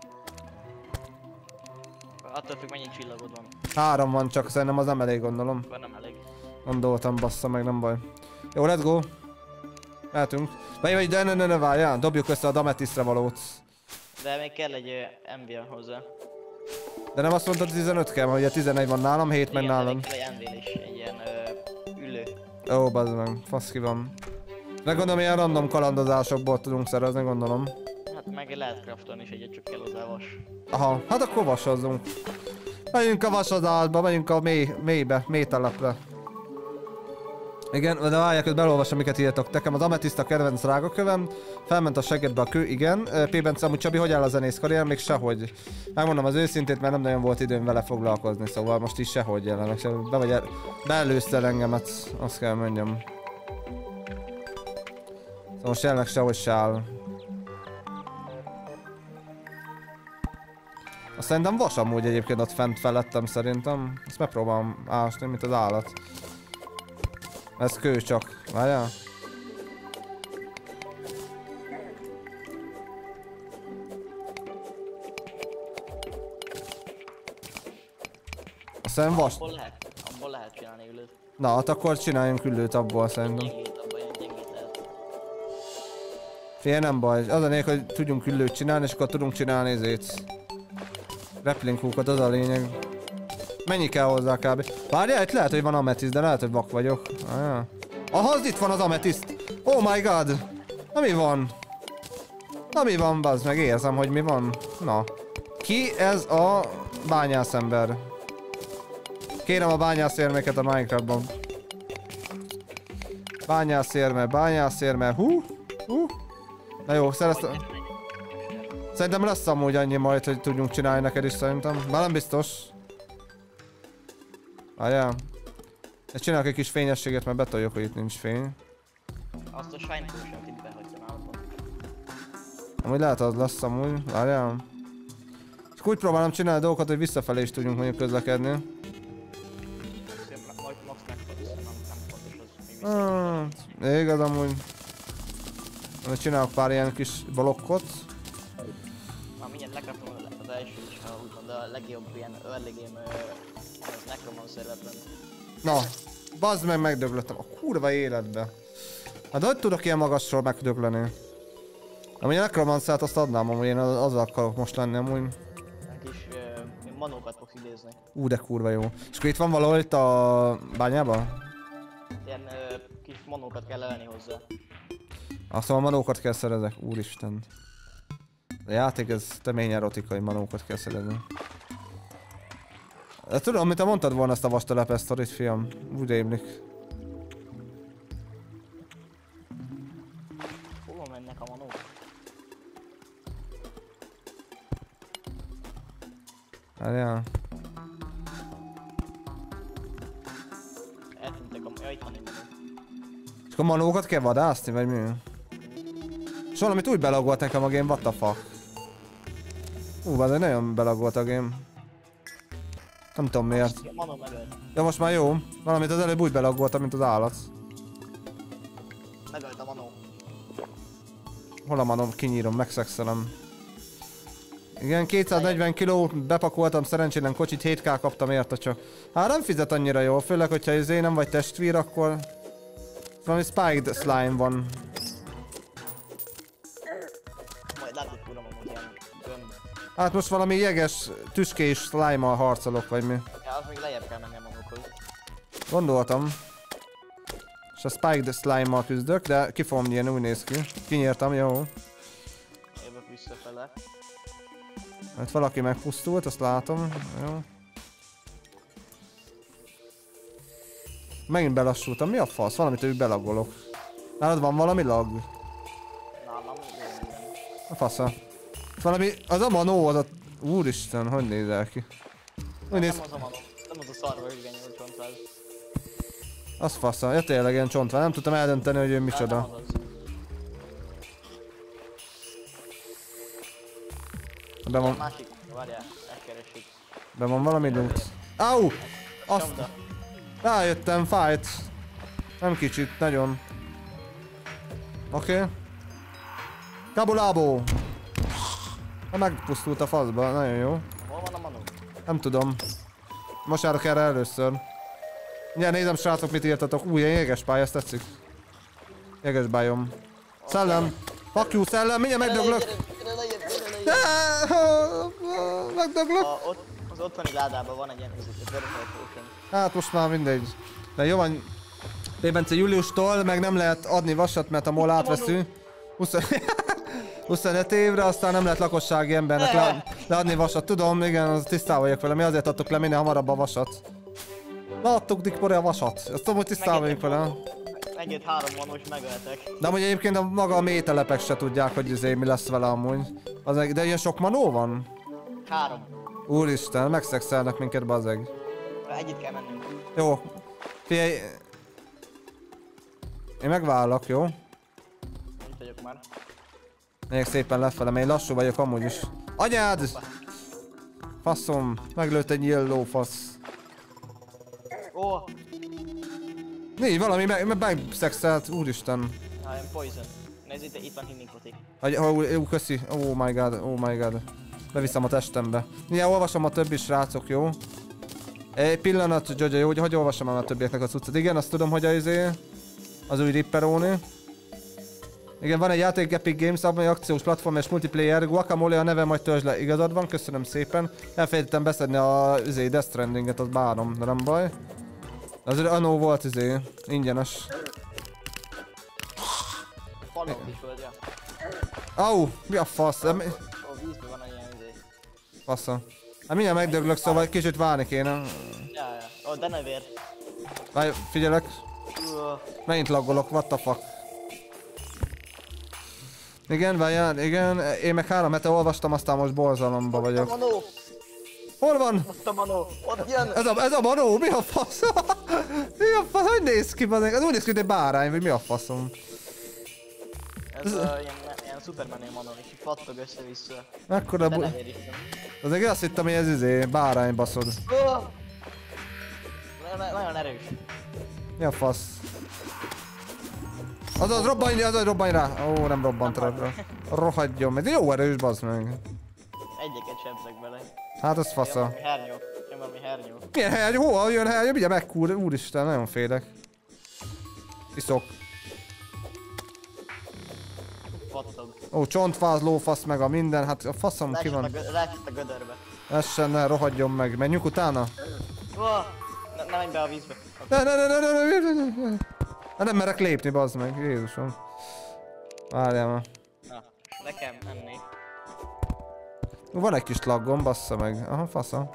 Attól függ, mennyi csillagod van. 3 van, csak szerintem az nem elég, gondolom. Nem elég. Gondoltam, bassza meg, nem baj. Jó, let's go. Mehetünk. De ne, várjál, dobjuk össze a Damethysztre valót. De még kell egy MV hozzá. De nem azt mondtad, 15 kell, mert ugye 11 van nálam, 7 meg nálam. Igen, kell egy MV is, egy ilyen ülő. Ó, bazd meg, fasz ki van. De gondolom, ilyen random kalandozásokból tudunk szerezni, gondolom. Hát meg lehet craftolni is egyet, csak kell hozzá vas. Aha, hát akkor vasozzunk. Megyünk a vasazásba, megyünk a mély telepre. Igen, de várják, hogy belolvasom, miket írtok. Nekem az Amethyst a kedvenc rágakövem, felment a segedbe a kő, igen. P-Bence, amúgy Csabi, hogy áll a zenész karrier? Még sehogy. Megmondom az őszintét, mert nem nagyon volt időm vele foglalkozni, szóval most is sehogy jelenek. Beelőztél engemet, azt kell mondjam. Szóval most jelenleg sehogy se áll. Azt szerintem vas amúgy egyébként ott fent felettem szerintem. Ezt megpróbálom ásni, mint az állat. Ez kő csak. Várjál? Azt szerintem vas... Abból lehet csinálni ülőt. Na, hát akkor csináljunk ülőt abból szerintem. Gyengít lehet. Figyelj, nem baj. Az a lényeg, hogy tudjunk ülőt csinálni, és akkor tudunk csinálni ezért. Grappling hookot, az a lényeg. Mennyi kell hozzá kb? Várjál, itt lehet, hogy van Amethyst, de lehet, hogy vak vagyok. Aha, az itt van az ametiszt. Oh my god. Na mi van? Na mi van, bazd meg, érzem, hogy mi van. Na. Ki ez a bányászember? Kérem a bányászérmeket a Minecraftban. Bányászérme. Hú. Na jó, szerintem lesz amúgy annyi majd, hogy tudjunk csinálni neked is szerintem. Bár nem biztos. Várjál. Ezt csinálok egy kis fényességet, mert betoljuk, hogy itt nincs fény. Azt a Shine Potion-t itt behagytam állatban. Amúgy lehet az lesz amúgy, várjál. És úgy próbálom csinálni dolgokat, hogy visszafelé is tudjunk mondjuk közlekedni. Majd max megfordulsz, nem fontos az, mi vissza. Igaz amúgy. Csinálok pár ilyen kis blokkot. Már mindjárt lekartom az első is, ha úgy van, de a legjobb ilyen early game az Necromancer weapon. Na, bazd meg, megdöglöttem a kurva életbe. Hát hogy tudok ilyen magasról megdögleni? Amúgy a Necromancert azt adnám, amúgy én azzal akarok most lenni amúgy. Egy kis manókat fogsz idézni. De kurva jó. És akkor itt van valahol itt a bányában? Ilyen kis manókat kell ölni hozzá. Szóval manókat kell szerezek, úristen. A játék ez temény erotikai, manókat kell szerezni. Tudom, mint te mondtad volna ezt a vastalepes sztorit, fiam. Úgy rémlik. Hol mennek a manók? Várjál. Eltűntek a... Ja, itt van egy manó. És akkor manókat kell vadászni, vagy mi? És valamit úgy belagolt nekem a game, what the fuck. Ez nagyon belagolt a game. Nem tudom miért. Manó megölt. Ja, most már jó. Valamit az előbb úgy belagoltam, mint az állat. Megölt a manó. Hol a manom? Kinyírom, megszexelem. Igen, 240 kiló bepakoltam, szerencsétlen kocsit, 7k kaptam érte csak. Hát nem fizet annyira jól, főleg hogyha izé nem vagy testvír, akkor... Valami spiked slime van. Majd látod tudom amúgy ilyen gömb. Hát most valami jeges, tüskés slime-mal harcolok, vagy mi. Ja, az még lejjebb kell menni a manókhoz. Gondoltam. És a spiked slime-mal küzdök, de ki fogom nyírni, úgy néz ki. Kinyírtam, jó. Jövök visszafele. Hát valaki megpusztult, azt látom. Jó. Megint belassultam, mi a fasz? Valamit úgy belagolok. Nálad van valami lag? Nálam jó. A fasza. Valami, az a manó, az a... Úristen, hogy nézel ki? Úgy néz... Nem az a manó. Nem az a szarva, hogy igen jól csontváz. Az fasza, ja tényleg ilyen csontváz, nem tudtam eldönteni, hogy ő micsoda. Be van... Másik, várjál, elkeresik. Be van valami loot. Au! Azt... Rájöttem, fájt. Nem kicsit, nagyon. Oké. Kabulábó! Megpusztult a faszba, nagyon jó. Hol van a manó? Nem tudom. Most járok erre először. Ugye nézem srácok, mit írtatok. Új, ilyen jéges pálya, ezt tetszik. Jéges bájom. Szellem! Fuck you, szellem! Mindjárt megdöglök! Megdöglök! Az otthoni ládában van egy ilyen verify potion. Hát most már mindegy. De jó van. Bence júliustól meg nem lehet adni vasat, mert a MOL átveszünk. 25 évre, aztán nem lehet lakossági embernek leadni vasat. Tudom, igen, az tisztában vagyok vele. Mi azért adtuk le minél hamarabb a vasat. Leadtuk Dikpore a vasat. Azt tudom, hogy tisztában vagyok vele. Megint 3 manós megöltek. De amúgy egyébként maga a mélytelepek se tudják, hogy izé mi lesz vele amúgy. De ilyen sok manó van? 3. Úristen, megszexelnek minket, bazeg. Együtt kell mennünk. Jó. Figyelj. Én megvállak, jó? Itt vagyok már. Megyek szépen lefele, mert én lassú vagyok amúgy is. Anyád! Faszom, meglőtt egy nyílló fasz. Ó! Négy, valami megszexelt, úristen. I'm poison. Nézd, itt van healing potik. Jó, köszi. Oh my god, oh my god. Beviszem a testembe. Mindjárt olvasom a többi srácok, jó? Egy pillanat, Gyögye, jó, hogy olvasom a többieknek a cuccot. Igen, azt tudom, hogy az új Ripperoni. Igen, van egy játék Epic Games, amely akciós platform és multiplayer. Guacamole a neve, majd törzs le. Igazad van, köszönöm szépen. Elfelejtettem beszedni a Death Strandinget, az bánom, de nem baj. Az annó volt ingyenes. Manó is volt, ja. Au, mi a fasz? Ó, vízben van egy ilyen izé. Faszom. Hát mindjárt megdöglök, szóval kicsit várni kéne. Ja, ja. Ó, de ne vér. Várj, figyelek. Ó, Megint laggolok, what the fuck. Igen, várjál, igen. Én meg 3 hete olvastam, aztán most borzalomba a vagyok. Manó! Hol van? Ott a Manó! Ott jön! Ez a Manó? Mi a fasz? Mi a fasz? Hogy néz ki? Ez úgy néz ki, mint egy bárány, vagy mi a faszom? Ez ilyen Superman-é Manó, és így pattog össze-vissza. Mekkora De ne bu... vér Isten. Azért azt hittem, hogy ez izé, bárány baszod. Ó! Nagyon erős. Mi a fasz? Azaz robbanj rá! Ó, nem robbant rá. Rohadjon meg, de jó erős, bazd meg. Egyeket sebzek bele. Hát az fasza. Jön valami hernyó. Milyen hernyó? Hol jön hernyó? Mindjárt megkúr, úristen, nagyon félek. Iszok. Pattog. Ó, csontfáz, lófasz meg a minden, hát a faszom ki van. Rácsett a gödörbe. Essen, ne, rohadjon meg. Menjünk utána? Ó! Ne menj be a vízbe. Ne. Hát nem merek lépni, bazd meg, Jézusom. Várjál már. Na, nekem enni. Van egy kis laggom, bassza meg. Aha, fasza.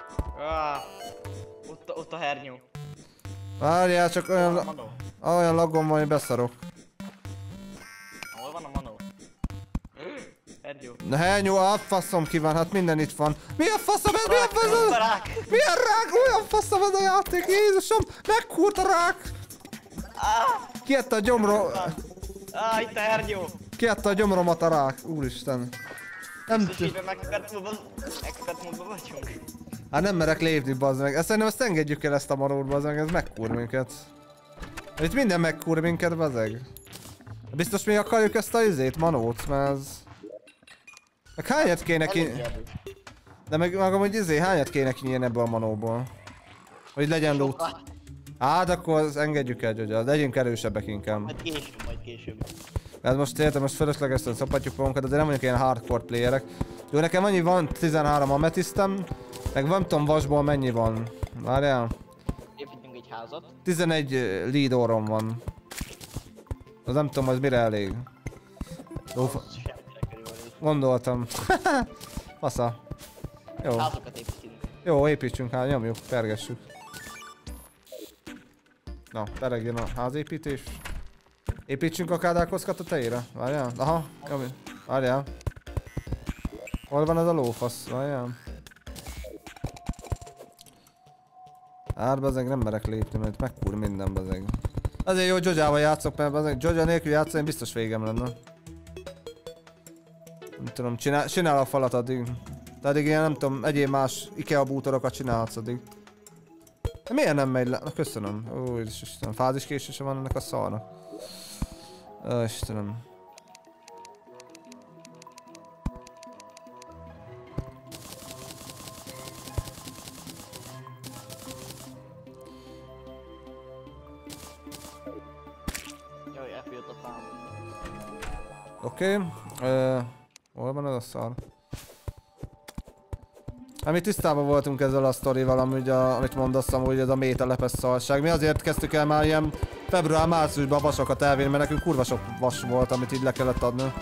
Ott a hernyó. Várjál, csak olyan, Manó. olyan laggom van, hogy beszarok. Hol van a Manó? Hernyó. Na hernyó, faszom ki van, hát minden itt van. Mi a faszom ez? Mi a faszom? Ott a rák! Milyen rák? Olyan faszom ez a játék, Jézusom! Meghúrt a rák! Kiadta a gyomro... Itt a hernyó! Kiadta a gyomromat a rák, úristen. Nem Biztos, hogy megkert módban vagyunk. Hát nem merek lépni, bazd meg. Szerintem ezt engedjük el, ezt a marót, bazd meg, ez megkúr minket. Itt minden megkúr minket, bazd meg. Biztos mi akarjuk ezt a izét, manót, mert ez... Meg hányat kéne ki... De meg magam, hogy izé, hányat kéne kinyírni ebből a manóból? Hogy legyen loot. Hát akkor engedjük el, Gyogya, legyünk erősebbek inkább. Majd később. Hát most értem, most fölöslegesen szopatjuk magunkat, de nem vagyunk ilyen hardcore playerek. Jó, nekem annyi van, 13 ametisztem, meg nem tudom vasból mennyi van. Várjál? Építünk egy házat. 11 lead orom van. Az nem tudom, az mire elég. Jó, Semmire körülbelül. gondoltam. Fasza. Jó. Házakat építünk. Jó, építsünk, hát nyomjuk, pergessük. Na, peregjen a házépítés. Építsünk a kádálkozkat a tejére? Várjál? Aha, kami. Várjál. Hol van ez a lófasz? Várjál. Hát bazeg, nem merek lépni, mert megkúr minden bazeg. Azért jó, Gyoggyával játszok, mert bazeg, Gyogya nélkül játszani biztos végem lenne. Nem tudom, csinál a falat addig. De addig ilyen nem tudom, egyéb más IKEA bútorokat csinálhatsz addig. De miért nem megy le? Na köszönöm. Ó, Istenem, fáziskésése van ennek a szarnak. Ó, Istenem. Jaj, elfűjött a fám. Oké. Hol van ez a szar? Hát mi tisztában voltunk ezzel a sztorival, amit mondasz, hogy ez a méta lepes szarság. Mi azért kezdtük el már ilyen február-márciusban a vasokat elvinni, mert nekünk kurva sok vas volt, amit így le kellett adni.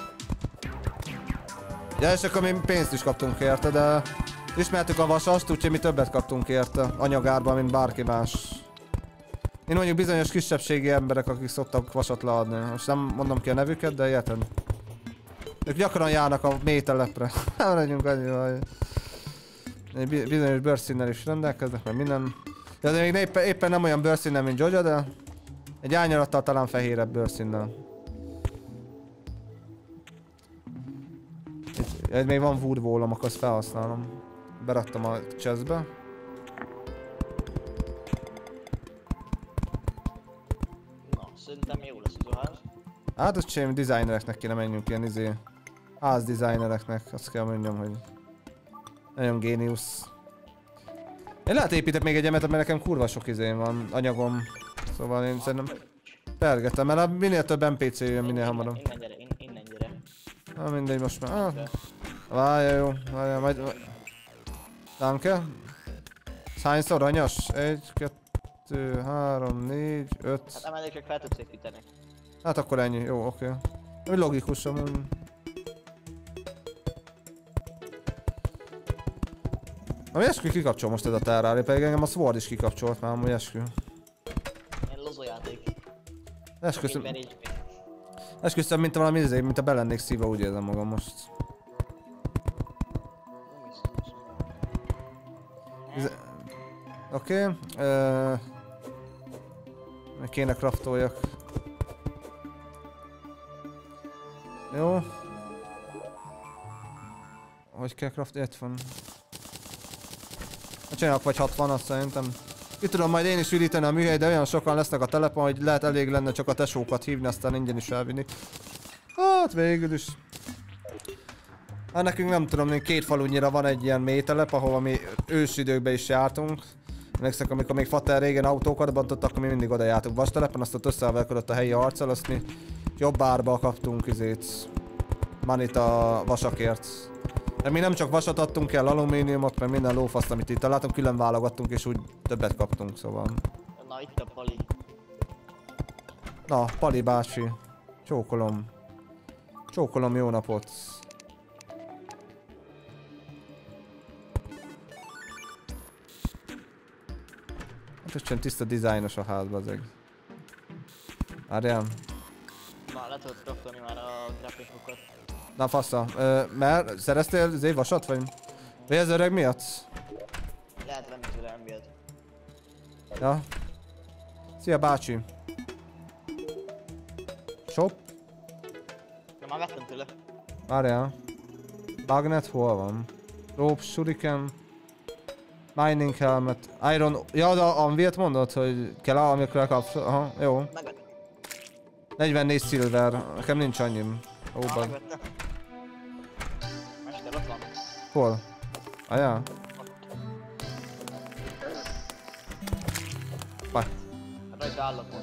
Ja, és akkor mi pénzt is kaptunk érte, de ismertük a vasast, úgyhogy mi többet kaptunk érte anyagárban, mint bárki más. Én mondjuk bizonyos kisebbségi emberek, akik szoktak vasat leadni. Most nem mondom ki a nevüket, de érted. Ők gyakran járnak a mételepre. Nem legyünk annyira. Egy bizonyos bőrszínnel is rendelkeznek, mert minden. Ja, de még éppen nem olyan bőrszínnel, mint Gyogya, de egy árnyalattal talán fehérebb bőrszínnel. Egy még van wood wall-om, akkor azt felhasználom. Beraktam a chestbe. Na, szerintem jó lesz az a ház. Hát azt csinálom, designereknek kéne menjünk, ilyen házdesignereknek, azt kell mondjam, hogy nagyon géniusz. Én lehet építek még egy emetet, mert nekem kurva sok izém van, anyagom. Szóval én szerintem pergetem, mert minél több NPC jön, minél hamarabb. Innen gyere. Na mindegy, most már. Várja, jó, várja, majd... Danke. Hányszor anyas? 1, 2, 3, 4, 5. Hát emellé csak fel tudsz építeni. Hát akkor ennyi, jó, oké. Ami logikus amúgy. Ami eskü kikapcsol most ez a Terraria, pedig engem a Sword is kikapcsolt már amúgy eskü. Ilyen lozójáték. Esküszöm, mint valami izé, mint a be lennék szívva, úgy érzem magam most. Oké. Meg kéne craftoljak. Jó. Hogy kell craftolni? Itt van. Csinálok vagy 60, azt szerintem. Ki tudom majd én is üríteni a műhely, de olyan sokan lesznek a telepen, hogy lehet elég lenne csak a tesókat hívni, aztán ingyen is elvinni. Hát végül is. Hát nekünk nem tudom, 2 falunyira van egy ilyen mélytelep, ahova mi ősidőkben is jártunk. Emlékszek, amikor még Fater régen autókat bontott, akkor mi mindig oda jártunk vastelepen, azt ott összevelkedett a helyi arccal, azt mi jobb árba kaptunk izét. Manit a vasakért. De mi nem csak vasat adtunk el, alumíniumot, meg minden lófaszt, amit itt találtunk, külön válogattunk és úgy többet kaptunk, szóval. Na itt a Pali. Na, Pali bácsi. Csókolom. Csókolom, jó napot. Hát ez csak tiszta dizájnos a ház, bazeg. Várjál. Na, le tudod craftolni már a grapplinghookat. Na fassa, mert szereztél zé vasat vagy? Vagy ez öreg miatt? Lehet venni tőle, nem miatt. Ja. Szia bácsi. Shop? Na már vettem tőle. Várjál. Magnet hol van? Rope, shuriken. Mining helmet. Iron... Ja, de Anvilt mondod, hogy kell amikor kapsz... Aha, jó. Megvettem. 44 silver. Nekem nincs annyim. Ó, bag. Megvettem. Mester, ott van. Hol? Ajá. Baj. Rajta állapot.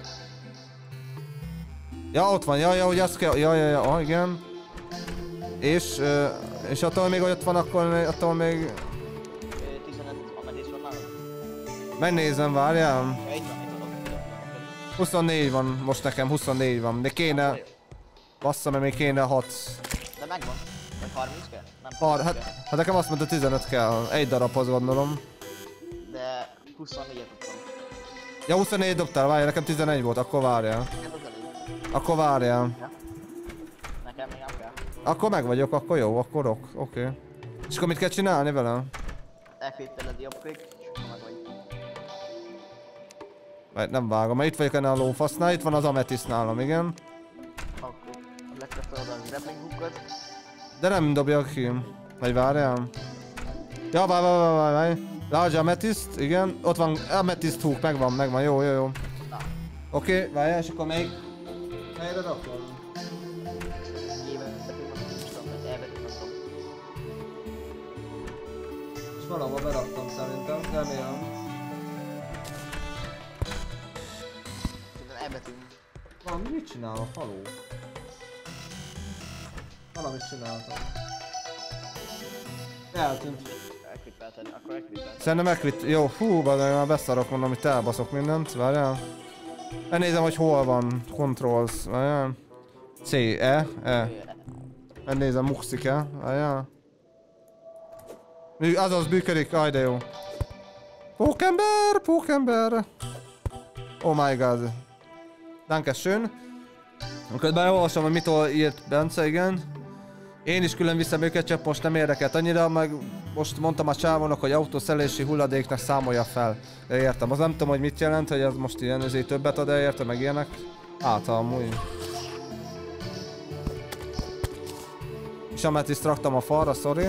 Ja, ott van, ja, hogy azt kell, ja, igen. És attól még, hogy ott van, akkor attól még... 15 ametész van nálad? Megnézem, várjál. Ja, itt van. 24 van, most nekem 24 van, de kéne... Bassza, mert még kéne 6. De megvan. Vagy 30 kell? Nem, Hát nekem azt mondta 15 kell, egy darabhoz gondolom. De 24-et tudtam. Ja, 24 dobtál, várjál, nekem 11 volt, akkor várjál. Ez az elég. Akkor várjál. Ja. Nekem még nem kell. Akkor meg vagyok, akkor jó, akkor rock, oké. És akkor mit kell csinálni vele? Elkvételed jobb klik, és akkor meg vagy. Vagy nem vágom, mert itt vagyok ennél a lófasznál, itt van az amethyst nálam, igen. Akkor lekötölöd a grappling hookot. De nem dobja ki. Vagy várjál. Ja, várj. Large amethyst, igen. Ott van amethyst hook, megvan, jó. Na. Oké, várjál, és akkor még... Helyre rakom. És valahol beraktam szerintem, remélem. Elbetűnk. Valami mit csinálok? Haló? Valamit csináltam. Eltűnt. Elkvittelted, akkor elkvittelted. Szerintem elkvitt. Jó, hú, de már beszarok, mondom, hogy elbaszok mindent. Várjál. Megnézem, hogy hol van. Controls. Várjál. C, E. Megnézem, muxik-e. Várjál. Azaz működik, aj de jó. Pókember. Oh my god. Dankeschön. Közben elolvasom, hogy mitől írt Bence, igen. Én is külön viszem őket, csak most nem érdekelt annyira, meg most mondtam a csávónak, hogy autószelési hulladéknak számolja fel. De értem, az nem tudom, hogy mit jelent, hogy ez most ilyen, ezért többet ad el, érte, meg ilyenek. Amúgy. És amethyst raktam a falra, sorry.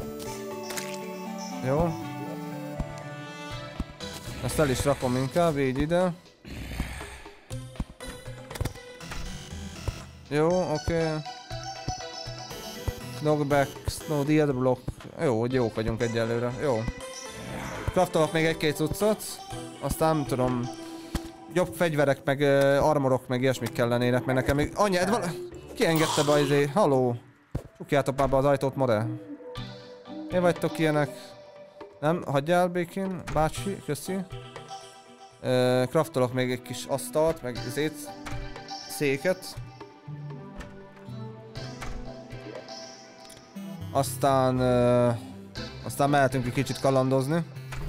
Jó. Ezt el is rakom inkább, így ide. Jó, oké. Knockback, snow deal block. Jó, hogy jók vagyunk egyelőre. Jó. Craftolok még egy-két cuccot. Aztán nem tudom. Jobb fegyverek, meg armorok, meg ilyesmik kellenének, mert nekem még annyi... Ki engedte be izé? Halló? Csukjátok már be az ajtót, more. Én vagytok ilyenek. Nem, hagyjál békén, bácsi, köszi. Craftolok még egy kis asztalt, meg izét. Széket. Aztán... aztán mehetünk egy kicsit kalandozni.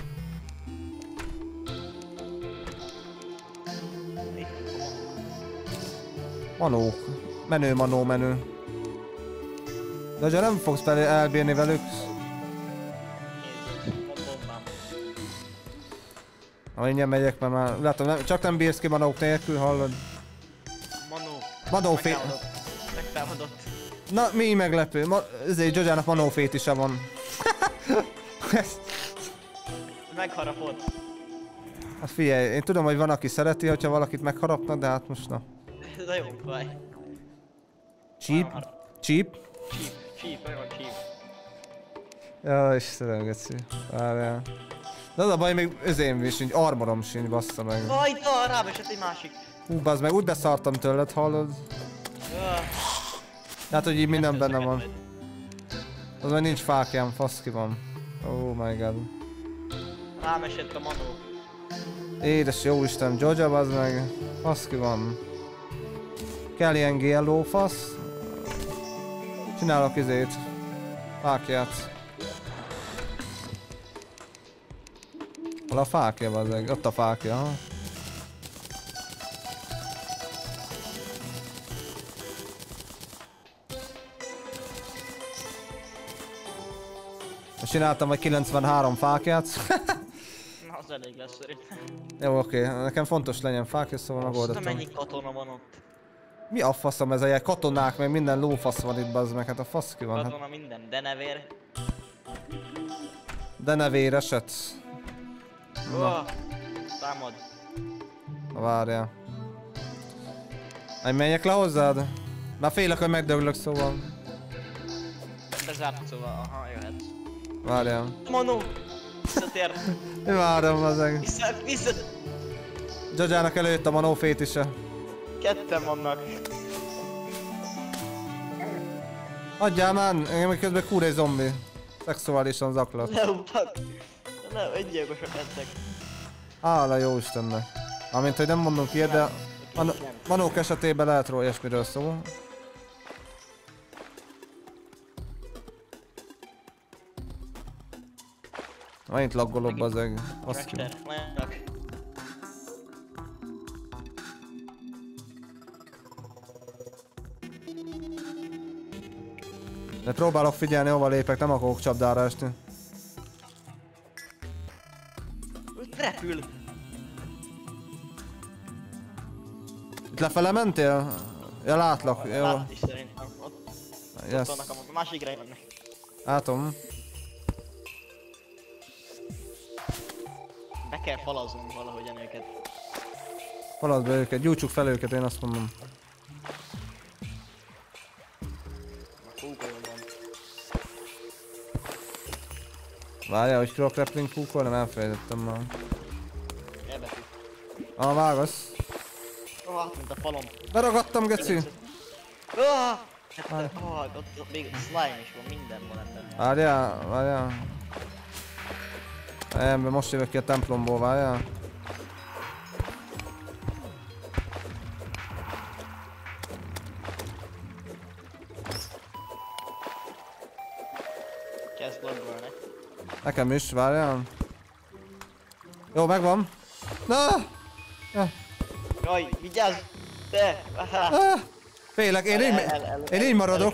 Manók. Menő, manó, menő. De ugye nem fogsz elbírni velük. Mindjárt megyek, mert már látom, csak nem bírsz ki manók nélkül, hallod? Manófét. Megtámadott. Na, mi meglepő? Ezért Jojának manófétise van. Megharapott. Hát figyelj, én tudom, hogy van, aki szereti, hogyha valakit megharapnak, de hát most na. Ez a jó faj. Cheap? Cheap? Cheap, nagyon cheap. Ja, Istenem, geci. Várjál. De az a baj, még özém is sincs, armorom sincs, bassza meg. Vaj, rám esett egy másik. Hú, bazd meg, úgy beszartam tőled, hallod? Hát, hogy így minden benne van. Az meg nincs fákjám, faszki van. Oh my god. Rám esett a manó. Édes jó Isten, Joja, bazd meg. Faszki van. Kell ilyen GLO fasz. Csinálok izét. Fákját. Hol a fákja, bazd meg? Ott a fákja, ha? Csináltam vagy 93 fákját. Na, az elég lesz szerintem. Jó, oké. Nekem fontos legyen fákja, szóval megoldottam. Mennyi katona van ott? Mi a faszom ez a ilyen katonák, meg minden lófasz van itt, bazd meg, hát a fasz ki van. Katona minden, denevér. Denevér eset. Támad. Na várjál. Menjek le hozzád? Már félek, hogy megdöglök, szóval. Bezárt, szóval, aha, jöhet. Várjál. Manó! Visszatért! Én várom, bazeg. Vissza! Jojának előtt a manó fétise. Ketten vannak. Adjál már, engem közben kúr egy zombi. Szexuálisan zaklat. Leupad. Ne, öngyilkosok lettek. Hála jó Istennek. Amint, hogy nem mondunk ilyet, de manók esetében lehet róla ilyesmiről szó. Megint laggolok, bazeg. Azt ki. De próbálok figyelni, hova lépek, nem akarok csapdára esni. Repül! Itt lefele mentél? Ja, látlak, jó. Lát is szerintem. Ott vannak a másik irányban. Látom. Be kell falaznunk valahogyan őket. Falad be őket, gyújtsuk fel őket, én azt mondom. A kúkolban. Várjál, hogy tudok grappling kúkol, nem elfelejtettem már. Elbetű. Vágasz. Hát mint a falon. Beragadtam, geci. Ott még slime is van, minden van ebben. Várjál. Nem, most jövök ki a templomból, várjál. Kezd loggolni. Nekem is, várjál. Jó, megvan. Na! Jaj, vigyázz! Te! Félek, én így maradok.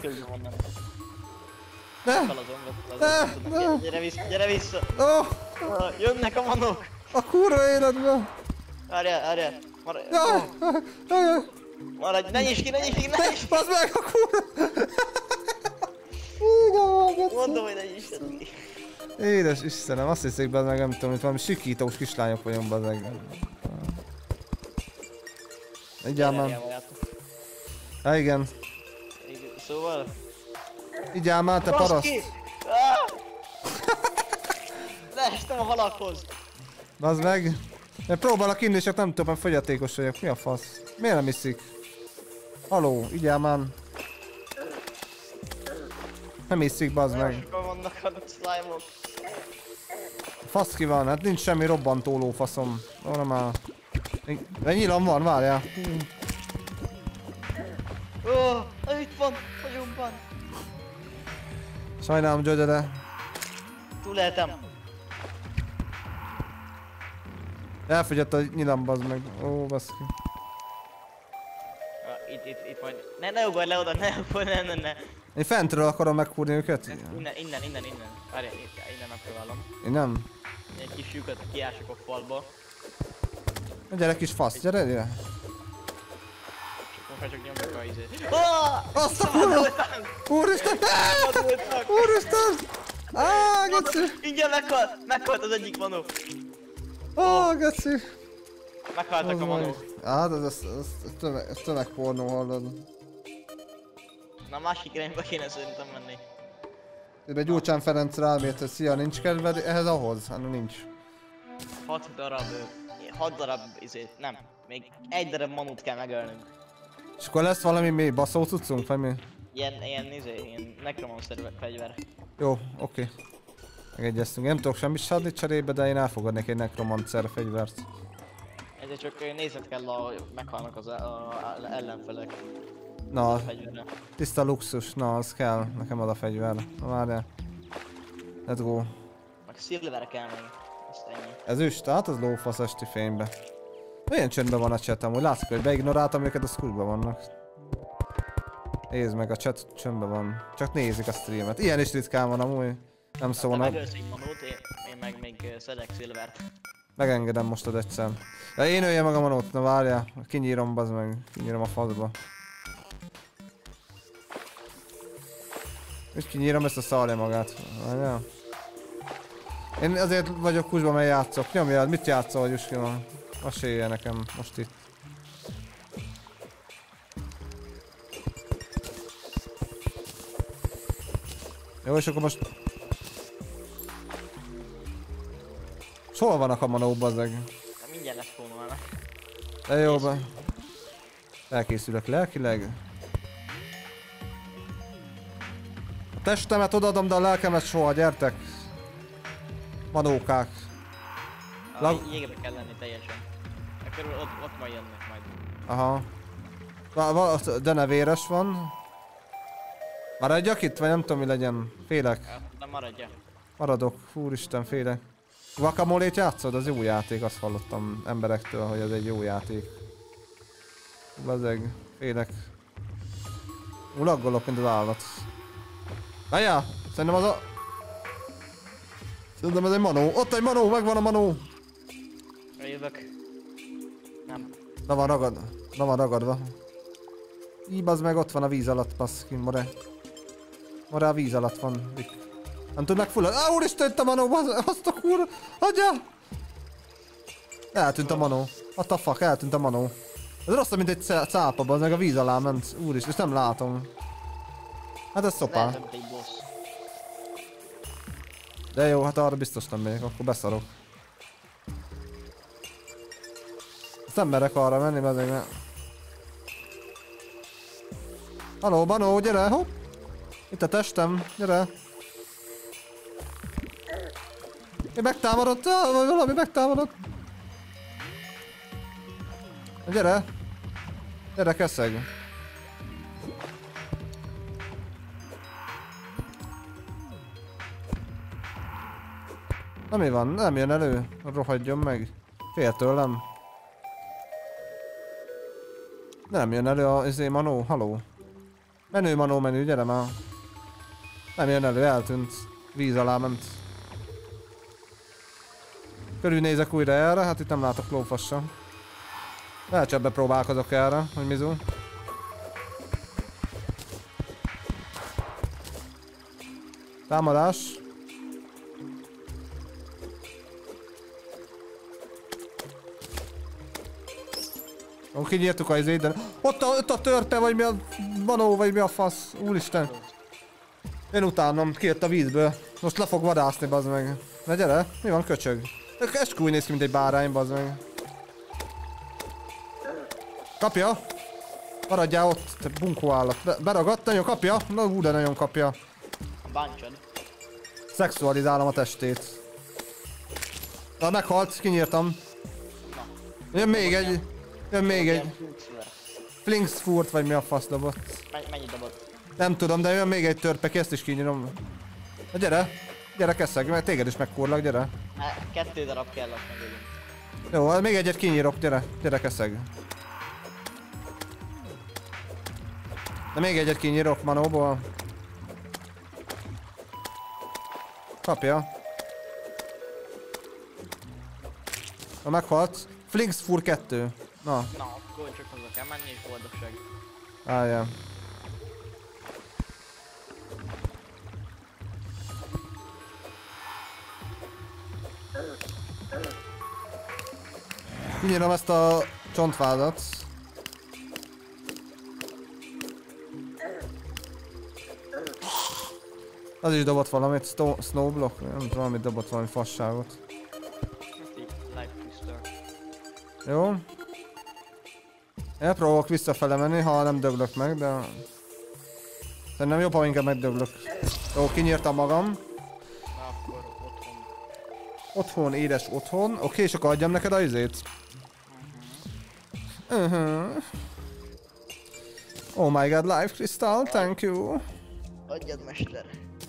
Gyere vissza! Jönnek a manók! A kurva életbe! Várjál! Maradj, ne nyisd ki! Bazd meg a kurva! Mondom, hogy ne nyisd ki. Édes Istenem, azt hiszik bazd meg, nem tudom, hogy valami sikítós kislányok vagyunk, bazd meg. Igyál már. Ja, igen. Szóval... Igyál már, te paraszt! Leestem a halakhoz! Bazd meg! Én próbálok inni, csak nem tudom, hogy fogyatékos vagyok. Mi a fasz? Miért nem iszik? Haló, igyál már! Nem iszik, bazd meg! Sokan vannak a slime-ok. Fasz ki van, hát nincs semmi robbantóló faszom. Arra már... De nyilam van, várjál! Itt van, vagyunkban! Sajnálom, Jojo, de... Túléltem. Elfogyott a nyilam, bazd meg. Ó, baszki. Itt majd. Ne ugorj le oda, ne. Én fentről akarom meghúrni őket? Innen. Várjál, innen megpróbálom. Én nem. Egy kis lyukat kiások a falba. Gyere kis fasz, gyere, gyere. Csak nyomjuk a izét. Azt a kurva! Úristen! Úristen! Geci! Ingyen meghalt az egyik manó. Geci! Meghaltak a manók. Hát ez tömegpornó, hallod. Na másik irányba kéne szerintem menni. Egy Gyurcsán Ferenc rám hogy szia, nincs kedved ehhez ahhoz? Hát nincs. 6 darab nem. Még egy darab manót kell megölnünk. És akkor lesz valami mi baszó cuccunk, vagy mi? Ilyen necromancer fegyver. Jó, oké. Megegyeztünk. Nem tudok semmit se adni cserébe, de én elfogadnék egy necromancer fegyvert. Ezért csak nézet kell, meghalnak az ellenfelek. Na, tiszta luxus, na az kell, nekem ad a fegyver. Na várjál. Let's go. Meg silver kell még. Azt ennyi. Ez üst, hát az lófasz esti fénybe. Milyen csöndben van a chat amúgy, látszik, hogy beignoráltam őket, a skullban vannak. Nézd meg, a chat csöndben van. Csak nézik a streamet. Ilyen is ritkán van amúgy. Nem szólnak. Ha megölsz egy manót, én meg még szedek silvert. Megengedem most ad egyszer. Ja, én öljem meg a manót, na várjál. Kinyírom, bazd meg. Kinyírom a faszba. És kinyírom ezt a szarja magát. Várjál. Én azért vagyok húsban, mert játszok. Nyomjad, mit játszol, Juskina? Asélje nekem most itt. Jó, és akkor most... És hol vannak a manók, bazzeg? Mindjárt lesz spónolnak. De jó, be. Elkészülök lelkileg. A testemet odaadom, de a lelkemet soha, gyertek! Manókák. Jégbe kell lenni teljesen. Akkor ott majd jönnek majd. Aha. De ne véres van. Maradjak itt, vagy nem tudom mi legyen. Félek. De maradja. Maradok, úristen, félek. Guacamole-t játszod? Az jó játék, azt hallottam emberektől, hogy ez egy jó játék. Bazeg, félek. Laggolok, mint az állat. Várjál! Szerintem az a... Szerintem ez egy manó. Ott egy manó, megvan a manó! Jövök. Nem. Le van ragadva. Így bazd meg, ott van a víz alatt, baszki, more. More a víz alatt van. Nem tud megfulladni. Úristen, itt a manó, azt a kurva! Hagyja! Eltűnt a manó. What the fuck, eltűnt a manó. Ez rosszabb, mint egy cápa, bazd meg a víz alá ment. Úristen, és nem látom. Hát ez szopál. Lehet, egy boss. De jó, hát arra biztos nem megyek, akkor beszarok. Ezt nem merek arra menni, bazeg, ne. Haló, Banó, gyere, hopp! Itt a testem, gyere! Mi megtámadott? Vagy valami megtámadott? Gyere! Gyere, keszeg! Na mi van? Nem jön elő? Rohadjon meg! Fél tőlem! Nem jön elő a Manó, haló! Menő, Manó, menő, gyere már! Nem jön elő, eltűnt. Víz alá ment. Körülnézek újra erre, hát itt nem látok lófassa. Lehet csak bepróbálkozok erre, hogy mizu. Támadás. Kinyírtuk az izét, de... Ott a törpe, vagy mi a... Manó, vagy mi a fasz. Úristen. Én utánom, kijött a vízből. Most le fog vadászni, bazd meg. Na gyere, mi van, köcsög? Esküvúj néz ki, mint egy bárány, bazd meg. Kapja! Maradjál ott, te bunkó állat. Beragadt, nagyon kapja. Na de nagyon kapja. Báncsad. Szexualizálom a testét. Na meghalt, kinyírtam. Jön még egy. Jön még egy. Flinksfurt, vagy mi a fasz dobott. Mennyit dobott? Nem tudom, de jön még egy törpe, ezt is kinyírom. Na gyere! Gyere keszeg, mert téged is megkúrlak, gyere! 2 darab kell, azt megölünk. Jó, még egyet kinyírok, gyere! Gyere keszeg! De még egyet kinyírok manóból. Kapja. Na meghalt. Flinks fur 2. Na. Na, akkor csak haza kell menni és boldogság. Álljál. Kinyírom ezt a csontvádat. Az is dobott valamit, snowblock? Nem tudom, valamit dobott, valami fasságot. Jó. Elpróbálok visszafele menni, ha nem döglök meg, de... Szerintem jobb, ha inkább megdöglök. Jó, kinyírtam magam. Na akkor otthon. Otthon, édes otthon. Oké, és akkor adjam neked a izét. Oh my god, life crystal, thank you. Adjad, mester.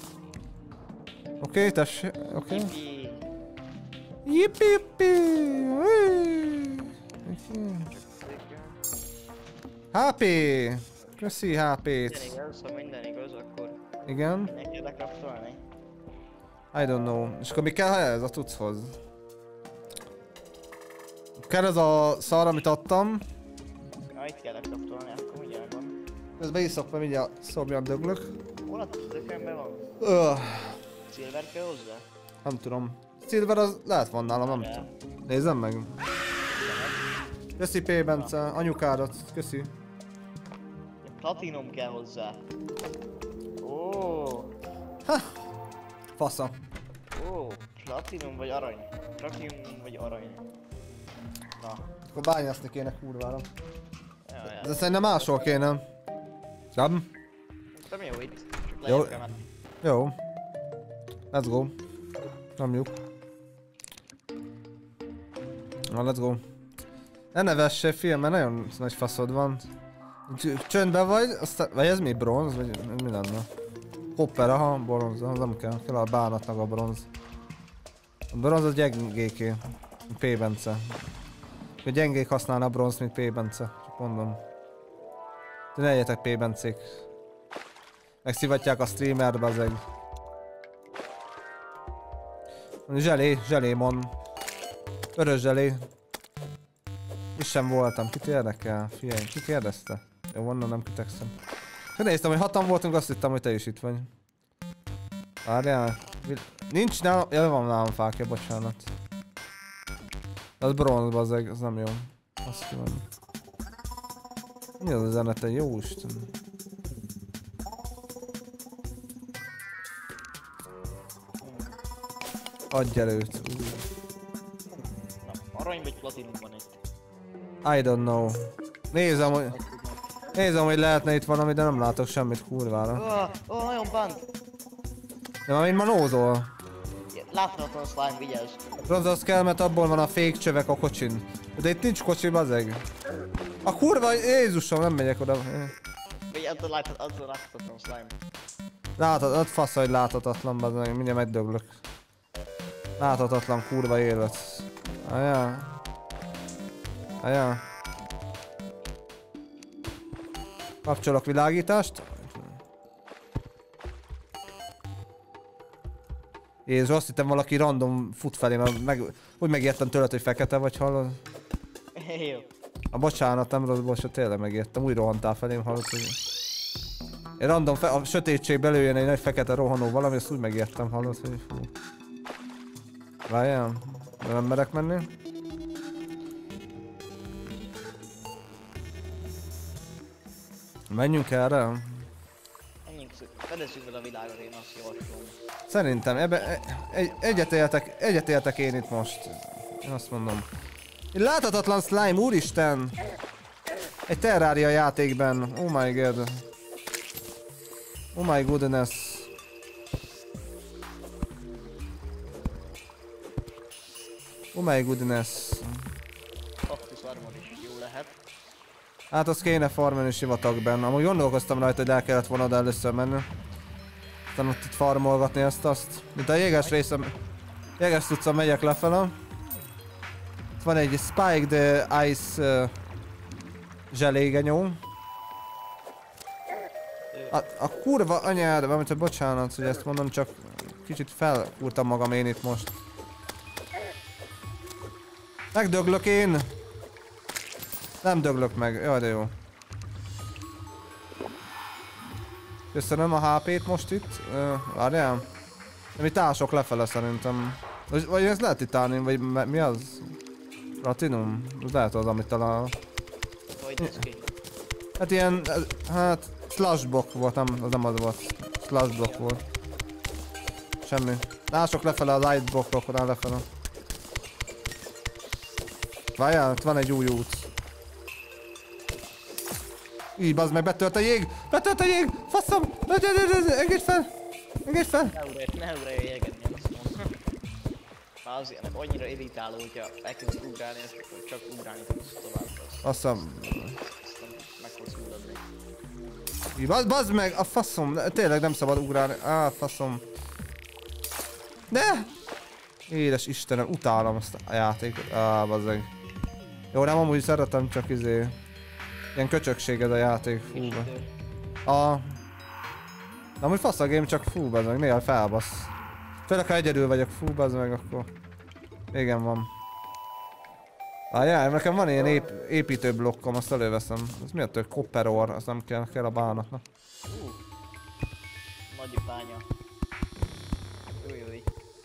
Oké, tessék, oké. Yippee. Jippi jippi. HP! Köszi HP-t. Minden igaz, ha minden igaz, akkor Igen. neki lekraftolni. I don't know. És akkor mi kell ez a cucchoz? Kell ez a szar, amit adtam. Na, itt kell lekraftolni, akkor mindjárt van. Közben iszok, mert mindjárt szobjam döglök. Hol a tökemben van? Silver kell hozzá? Nem tudom. Silver az lehet van nálam, nem tudom. Nézzem meg. Köszi P. Bence, anyukádat, köszi. Platinum kell hozzá. Ó, Fasza. ó, platinum vagy arany. Platinum vagy arany. Na, Akkor bányászni kéne kurvára. jaj, De szerintem máshol kéne. Nem? nem jó itt. Csak Jó. lejjebb kell menni. Jó. Let's go. Nyomjuk. Na, let's go. Ne nevessél film, mert nagyon nagy faszod van. Csöndben vagy, aztán... Vagy ez mi? Bronz? Vagy mi lenne? Hopper, aha, bronz, az nem kell. Kell a bánatnak a bronz. A bronz az gyengéké. P. Bence. A gyengék használna a bronz, mint P. Bence. Csak mondom. De ne legyetek P. Bencék. Megszivatják a streamerbe az egy. Zselémon. Örös zselé. Is sem voltam, kit érdekel? Figyelj, ki kérdezte? Jó, onnan nem kitekszem. Néztem, hogy hatan voltunk, azt hittem, hogy te is itt vagy. Várjál. Nincs nálam, ja, van nálam fákja, bocsánat. Az bronz, bazzeg, az nem jó. Azt kívánom. Mi az a zene, te jó Isten? Adj előtt. Na, arany vagy platinum van itt. I don't know. Nézem, hogy lehetne itt valami, de nem látok semmit kurvára. Nagyon bánt. De már mind manózol. Láthatatlan slime, vigyázz. Bronz az kell, mert abból van a fék csövek a kocsin. De itt nincs kocsi, bazeg. A kurva, Jézusom, nem megyek oda. Vigyázz, az láthatatlan slime. Látod, ott fasz, hogy láthatatlan, bazeg, mindjárt megdöglök. Láthatatlan kurva élet. Ajá. Ajá. Kapcsolok világítást. Jézus, azt hittem valaki random fut felé, mert úgy megijedtem tőled, hogy fekete vagy, hallod? Jó. Bocsánat, nem rossz, bocsánat, tényleg megijedtem, úgy rohantál felém, hallod, hogy... Én random a sötétségbe előjön egy nagy fekete rohanó valami, azt úgy megijedtem, hallod, hogy... Fú. Várjál, nem merek menni. Menjünk erre? Menjünk, fedezzük fel a világot, én azt javaslom. Szerintem ebbe egyetértek én itt most. Én azt mondom. Egy láthatatlan slime, úristen! Egy Terraria játékben. Oh my god. Oh my goodness. Oh my goodness. Cactus armor is jó lehet. Hát az kéne farmelni sivatagban. Amúgy gondolkoztam rajta, hogy el kellett volna oda először menni. Aztán ott itt farmolgatni ezt-azt. Mint a jéges részem... Jéges tudszom megyek lefele. Itt van egy Spike the Ice zselégenyó. A kurva anyád, valamint bocsánat, hogy ezt mondom, csak kicsit felkúrtam magam én itt most. Megdöglök én! Nem döglök meg, jaj de jó. Köszönöm a HP-t most itt. Várjál. De mi társok lefele szerintem. Vagy ez lehet itt állni, vagy mi az? Platinum? Ez lehet az, amit talál. Hogy néz ki? Hát ilyen, hát slashblock volt, nem az volt. Slashblock volt. Semmi. Társok lefele a light blockokon áll lefele. Várjál, itt van egy új út. Így, bazd meg, betölt a jég! Betölt a jég! Faszom! Engedj fel! Engedj fel! Ne ugrálj égetni, azt mondom. Már azért nem annyira irritáló, hogyha elkezdsz ugrálni, és csak ugrálni tudsz tovább. Aztán... Meg fogsz hulladni. Így, bazd meg! A faszom! Tényleg nem szabad ugrálni. Faszom. De! Édes Istenem, utálom azt a játékot. Bazd meg. Jó, nem amúgy szeretem, csak ilyen köcsökség ez a játék, fú. De amúgy fasz a game, csak fú, bazd meg, néha felbasz. Főleg ha egyedül vagyok, fú, bazd meg, akkor... Igen van. Jaj, nekem van ilyen építőblokkom, azt előveszem. Ez mi a tök? Copper ore, az nem kell a bánatnak. Nagy bánya. Új.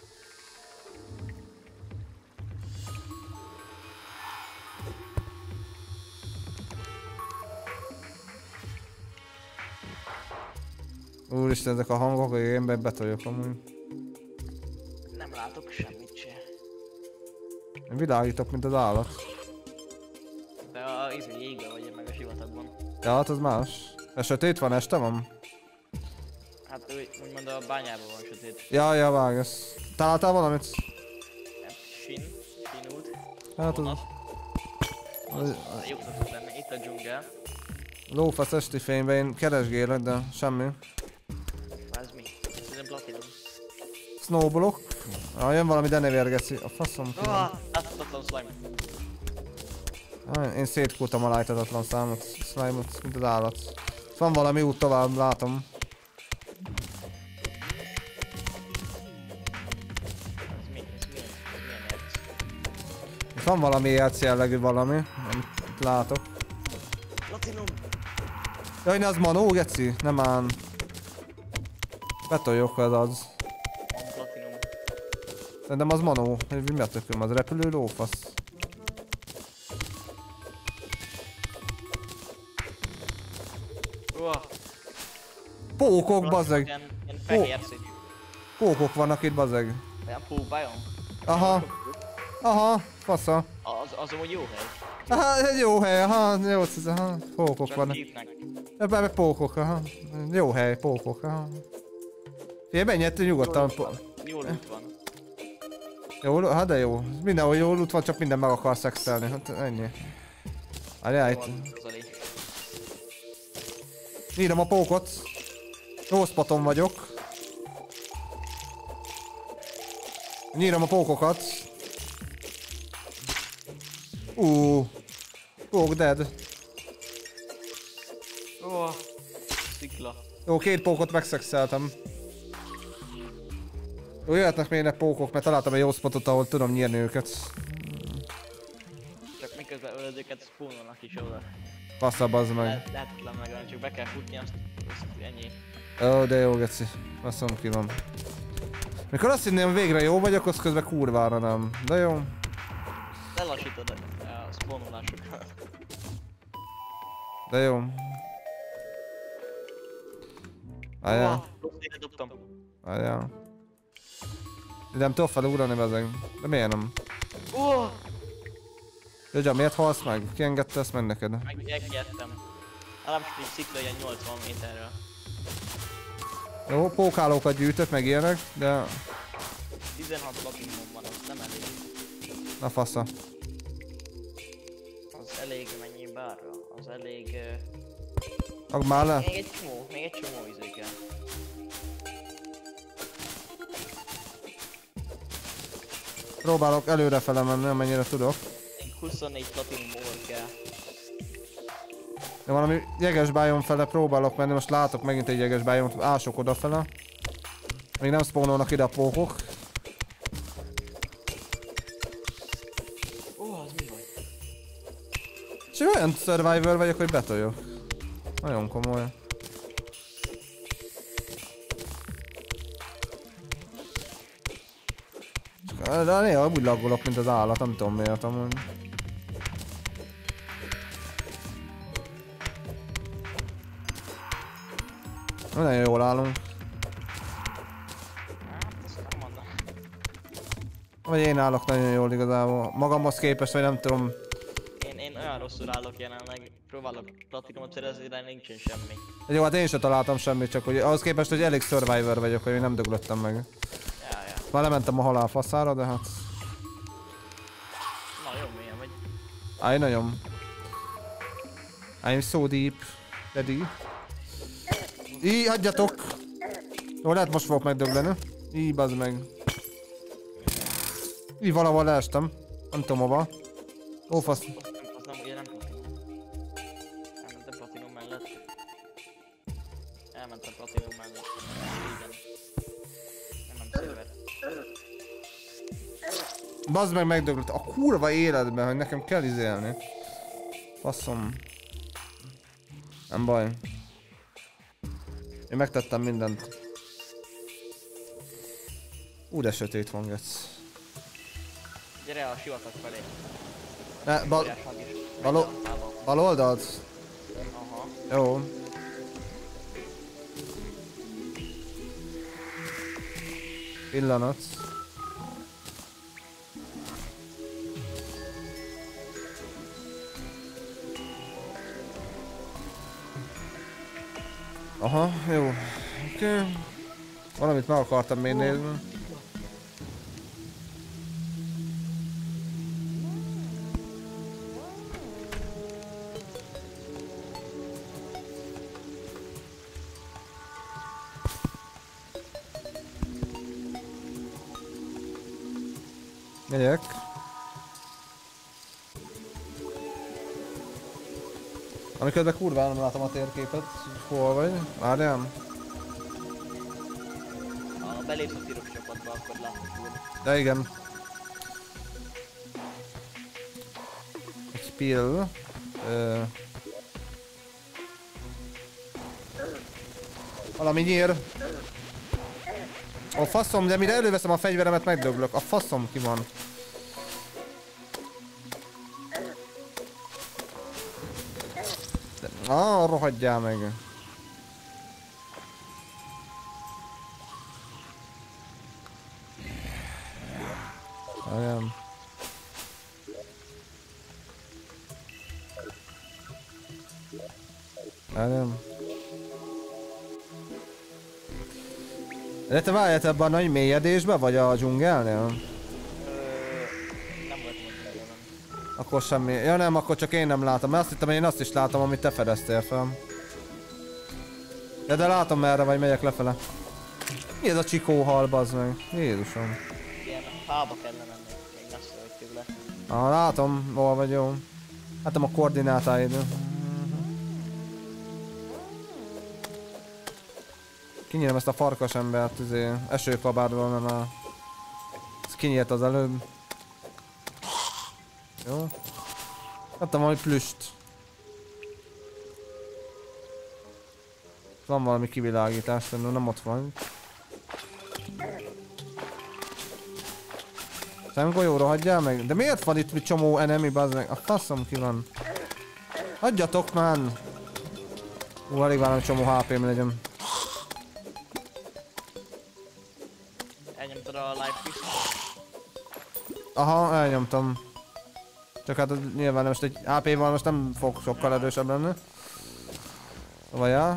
Úristen, ezek a hangok, hogy én betoljok amúgy. Nem látok semmit se. Én világítok, mint az állat. De a jégbe vagy meg a sivatagban. Ja, hát az más. Ez sötét van, este van? Hát úgymond a bányában van sötét. Ja, vág ez. Találtál valamit? Sin út. Hát az... Jobb tud lenni, itt a dzsungel. Lófasz esti fényben, én keresgélek, de semmi. Ez mi? Ez platinum. Snowblock. Jön valami denevérgeci. A faszom. Láthatatlan slime. Én szétkúrtam a láthatatlan slime-ot, mint az állat. Van valami út tovább, látom. Ez milyen erc? Van valami érc jellegű valami, amit látok. Platinum! Jaj, az manó, geci? Nem ám. Betoljok, ez az. Platinum. Szerintem az manó. Mi a tököm? Az repülő lófasz. Pókok, bazeg! Ilyen fehér színű. Pókok vannak itt, bazeg. Olyan pókbajom? Aha, fasza. Az amúgy jó hely. Aha, jó hely, jó, pókok Csak vannak. hívnek. Ebben pókok, jó hely, pókok, Figyelj, menj itt nyugodtan. Jó loot van. Jó, hát de jó. Mindenhol jó loot van, csak minden meg akar szexelni, hát ennyi. Várjál itt. Nyírom a pókot. Jó spoton vagyok. Nyírom a pókokat. Pók dead. Szikla. Jó, 2 pókot megszexeltem. Jó, jöhetnek még ne pókok, mert találtam egy jó spotot, ahol tudom nyírni őket. Csak miközben ölöd őket, spawnolnak is oda. Passza, bazd meg. Lehetetlen megölni, csak be kell futni, azt ennyi. Ó, de jó, geci. Basszom ki van. Mikor azt hinném, végre jó vagyok, az közben kurvára nem. De jó. Lelassítod a spawnolásokat. De jó. Várjál. Dobtam. Várjál. De nem tudok felugrani bezeg. De miért nem? Jögya, miért halsz meg? Ki engedte ezt meg neked? Megijedtem. Legalábbis egy szikla ilyen 80 méterről. Jó, pókálókat gyűjtök meg ilyenek, de... 16 platinum van, az nem elég. Na fasza. Az elég mennyi bárra? Az elég... Már le? Még egy csomó izé kell. Próbálok előrefele menni, amennyire tudok. 24 platinumból kell. De valami jeges biome fele próbálok menni, most látok megint egy jeges biome-t, ások odafele. Még nem spawnolnak ide a pókok. Ó, az mi vagy? És olyan survivor vagyok, hogy betoljok. Nagyon komoly. De néha úgy laggolok, mint az állat, nem tudom miért amúgy. Nagyon jól állunk. Hát, ezt nem mondom. Vagy én állok nagyon jól igazából. Magamhoz képest, vagy nem tudom. Én olyan rosszul állok jelenleg. Próbálok platinumot szerezni, de nincsen semmi. De jó, hát én sem találtam semmit, csak hogy ahhoz képest, hogy elég survivor vagyok, hogy nem döglöttem meg. Ja. Már lementem a halál faszára, de hát... Na, jó mélyen vagy. Állj nagyon. I'm so deep. Ready? Így, hagyjatok! Jó, lehet most fogok megdögleni. Így, bazd meg. Így valahol leestem. Nem tudom hova. Ó, fasz. Az nem, ugye nem platinum. Elmentem platinum mellett. Elmentem platinum mellett. Igen. Nem szilver. Bazd meg, megdöglött. A kurva életben, hogy nekem kell izélni. Faszom. Nem baj. Én megtettem mindent. De sötét van, gec. Gyere a sivatag felé. Ne, Óriás hang is. bal oldalt? Aha. Jó. Pillanat. Aha, jó. Oké. Valamit meg akartam még nézni. Megyek. Amiközben kurván nem látom a térképet, hol vagy? Várjál. Ha belépsz a piros csapatba, akkor látod volna. De igen. Egy pill. Valami nyír. A faszom, de mire előveszem a fegyveremet, megdöglök. A faszom ki van. Rohadjál meg. Olyan. Olyan. De te várjál ebben a nagy mélyedésbe, vagy a dzsungelnél? Nem voltam ott nagyon. Akkor semmi. Ja nem, akkor csak én nem látom. Mert azt hittem, hogy én azt is látom, amit te fedeztél fel. De látom merre vagy, megyek lefele. Mi ez a csikóhal, bazd meg? Jézusom. Igen, fába kellene menni. Még messze vagy tőle. Látom, hol vagy, jó. Látom a koordinátáid. Kinyírom ezt a farkas embert, esőkabádból, mert már... Ez kinyírt az előbb. Jó. Láttam valami plüst. Van valami kivilágítás, nem ott van. Szemgolyóra hagyjál meg? De miért van itt csomó enemy, bazd meg? A faszom ki van. Hagyjatok már! Alig várom, hogy csomó HP-m legyen. Elnyomtad a life piece. Aha, elnyomtam. Csak hát nyilván most egy AP-val most nem fog sokkal erősebb lenni. Vajjá.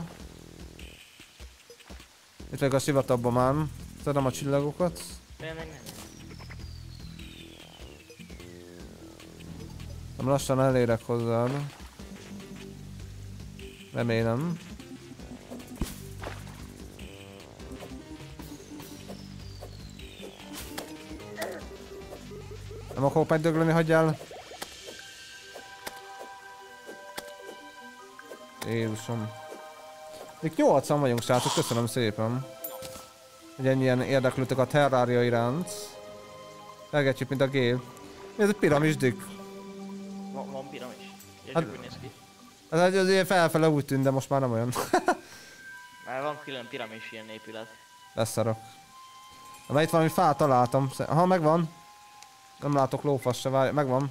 Itt meg a sivatagban már. Szedem a csillagokat. Nem. Nem lassan elérek hozzád. Remélem. Nem akarok megdögleni, hagyjál. Jézusom. Még 8-an vagyunk, srácok, köszönöm szépen. Hogy ennyien érdeklődtek a Terraria iránt. Elgetjük, mint a gép. Ez egy piramisdik. Van piramis. Hát- És úgy néz ki. Ez ilyen felfele úgy tűnt, de most már nem olyan. Már van külön piramis ilyen épület. Leszarok. Na, itt valami fát találtam. Aha, megvan. Nem látok lófasz se, várj, megvan.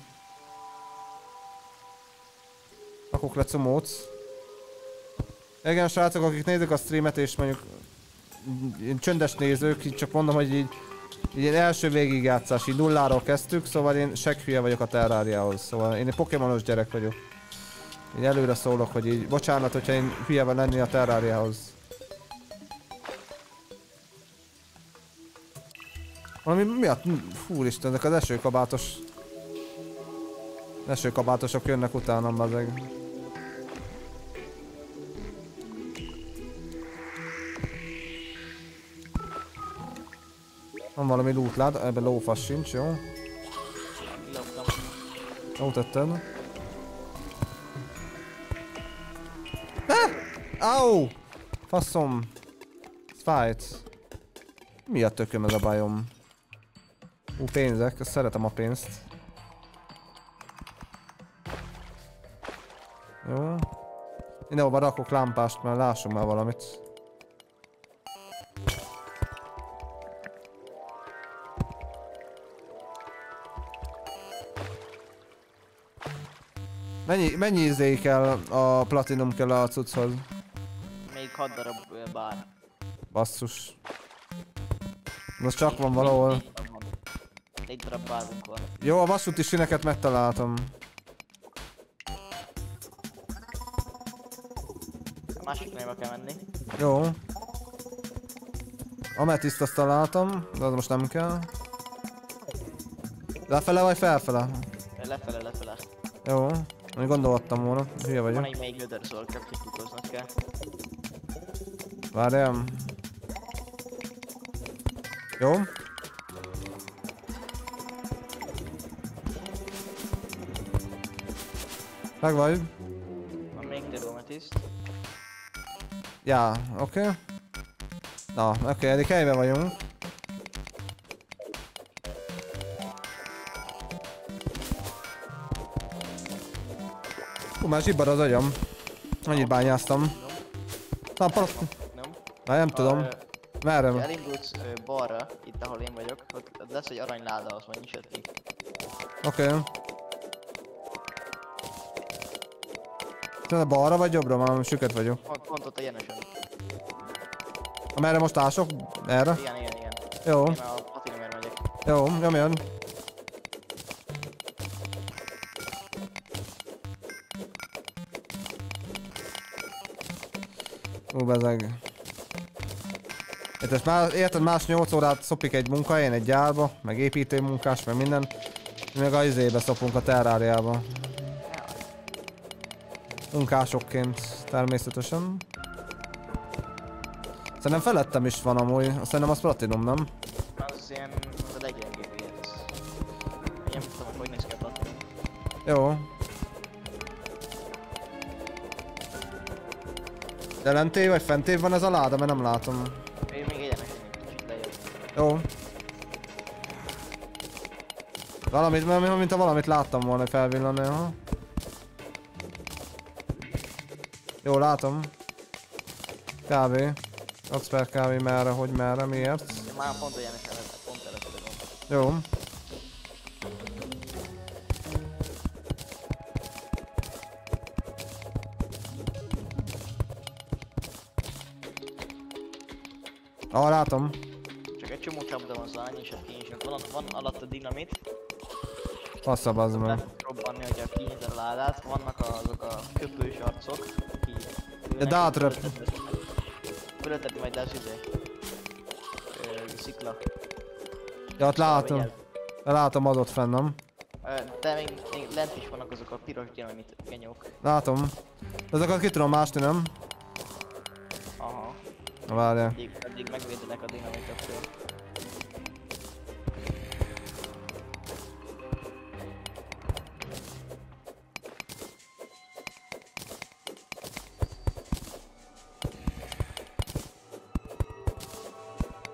Rakok le comóc. Igen, srácok, akik nézik a streamet és mondjuk csöndes nézők, így csak mondom, hogy így ilyen első végigjátszás, így nulláról kezdtük, szóval én segghülye vagyok a Terrariához, szóval én egy Pokémonos gyerek vagyok. Így előre szólok, hogy így bocsánat, hogyha én hülye van lenni a Terrariához. Valami miatt, fúristen, ezek az esőkabátosok jönnek utánam, bazeg. Van valami lootlád, ebben lófasz sincs, jó? Loptam. Jó tetted. Au! Faszom! Fight! Mi a tököm ez a bajom? Pénzek, szeretem a pénzt. Jó. Mindenhova rakok lámpást, mert lássunk már valamit. Mennyi izé kell, a platinum kell a cucchoz? Még 6 darab bár. Basszus. Most csak van valahol. 4 darab bárunk van. Jó, a vasúti sineket megtaláltam. A másik névbe kell menni. Jó. Ametiszt azt találtam, de az most nem kell. Lefele vagy felfele? Lefele. Jó. Még gondolhattam volna, hülye Van vagyok. egy még nödör, szóval csak kikukoznod kell. Várjam. Jó. Meg vagy? Van még több ametiszt. Ja, oké. Na, oké, eddig helyben vagyunk. Már zsibbar az agyam. Annyit bányáztam. Na, nem tudom. Merre? Ha elindulsz balra, itt ahol én vagyok, ott lesz egy aranyláda, azt majd nyisod ki. Oké. Te balra vagy jobbra? Már süket vagyok. Pont ott egyenesen. Amerre most ások? Erre? Igen. Jó. Én a platinumért megyek. Jó, nyomjon. Bezeg. Érted, más 8 órát szopik egy munkahelyen, egy gyárba, meg építő munkás, meg minden. Meg a izébe szopunk a Terráriába. Munkásokként természetesen. Szerintem felettem is van amúgy, szerintem az platinum, nem? Az ilyen, az a leggyengébb ilyen. Én nem tudom, hogy néz ki a platinum. Jó. De lentév vagy fentév van ez a láda, mert nem látom. Én még egyenesen kicsit lejjebb. Jó. Valamit, mint ha valamit láttam volna, hogy felvillanni, aha. Jó, látom. Kávé. Adsz per kávé merre, hogy merre, miért? Már pont egyenesen lett, pont előtte van. Jó. Ah, látom. Csak egy csomó csapda van, szóval annyi is kinyisnak. Van alatt a dinamit. Passzabb az meg. Lehet robbanni, hogyha kinyitod a ládát. Vannak azok a köpős arcok, akik... De dátröp. Fölöttetni majd az izé. Szikla. Ja, ott látom. Látom az ott fenn, nem? De még lent is vannak azok a piros dinamit genyók. Látom. Ezeket ki tudom másni, nem? Aha. Na várjál. Eddig megvédenek a dinamitoktól.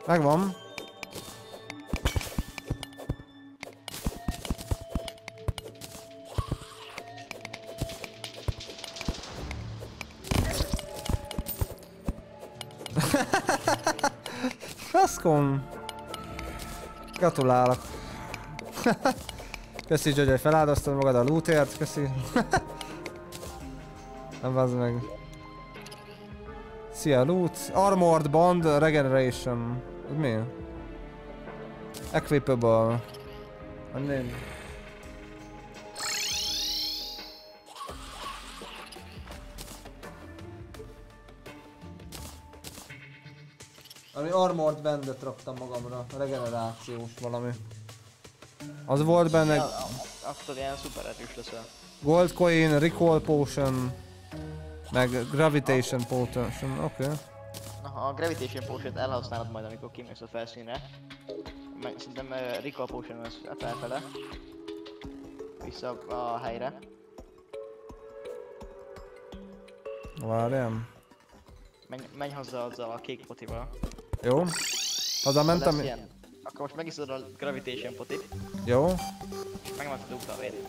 Megvan. Faszkom! Gratulálok! Köszi, Gyögy, hogy feláldoztad magad a lootért, köszi! Nem bazd meg! Szia, loot! Armored Bond Regeneration. Ez mi? Equipable. Nem. Ami Armored Bandet raktam magamra, regenerációs valami. Az volt benne... Ja, akkor ilyen szuper erős leszel. Gold Coin, Recall Potion, meg Gravitation Potion, oké. Okay. A Gravitation Potion-t elhasználod majd, amikor kimész a felszínre. Szerintem Recall Potion lesz felfele. Vissza a helyre. Várjam. Menj haza azzal a kék potival. Jó. Hazamentem. Akkor most megiszod a Gravitation potit. Jó. Megmondtad a vét.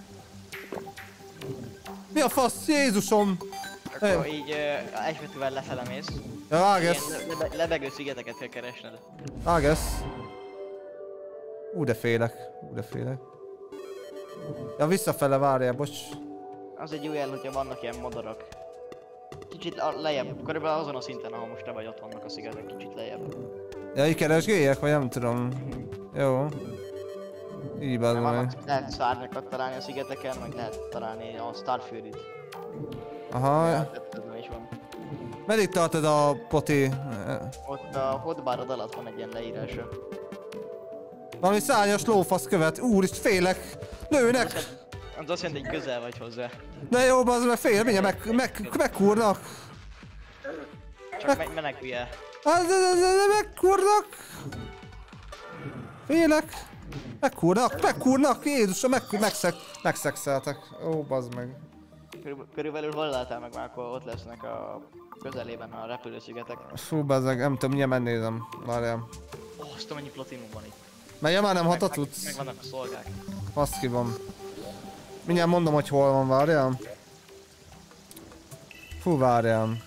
Mi a fasz? Jézusom! Akkor így egybetűvel lefele mész. Ja, vágesz. Lebegő szigeteket kell keresned. Vágesz. De félek. Ja, visszafele várjál, bocs. Az egy jó jel, hogyha vannak ilyen madarak. Kicsit lejjebb, körülbelül azon a szinten, ahol most te vagy, ott vannak a szigetek, kicsit lejjebb. Ja, így keresgéljek, vagy nem tudom. Jó. Így bazd meg. Lehet szárnyakat találni a szigeteken, meg lehet találni a Starfury-t. Aha. Is van. Meddig tartod a poti? Ott a hotbarod alatt van egy ilyen leírása. Valami szárnyas lófasz követ. Úrist, félek! Lőnek! Az azt jelenti, hogy közel vagy hozzá. De jó, bazd meg, fél, mindjárt megkurnak! Csak menekülj el. Megkurnak! Félek! Megkurnak! Jézusom, megszexeltek. Ó, bazd meg. Körülbelül hol látál meg már, akkor ott lesznek a közelében a repülőszigetek. Fú, bazd meg, nem tudom, mindjárt megnézem. Várjál. Azt mennyi platinum van itt. Mert már nem hatot tudsz. Meg vannak a szolgák. Baszki van. Mindjárt mondom, hogy hol van, várjál. Fú, várjál.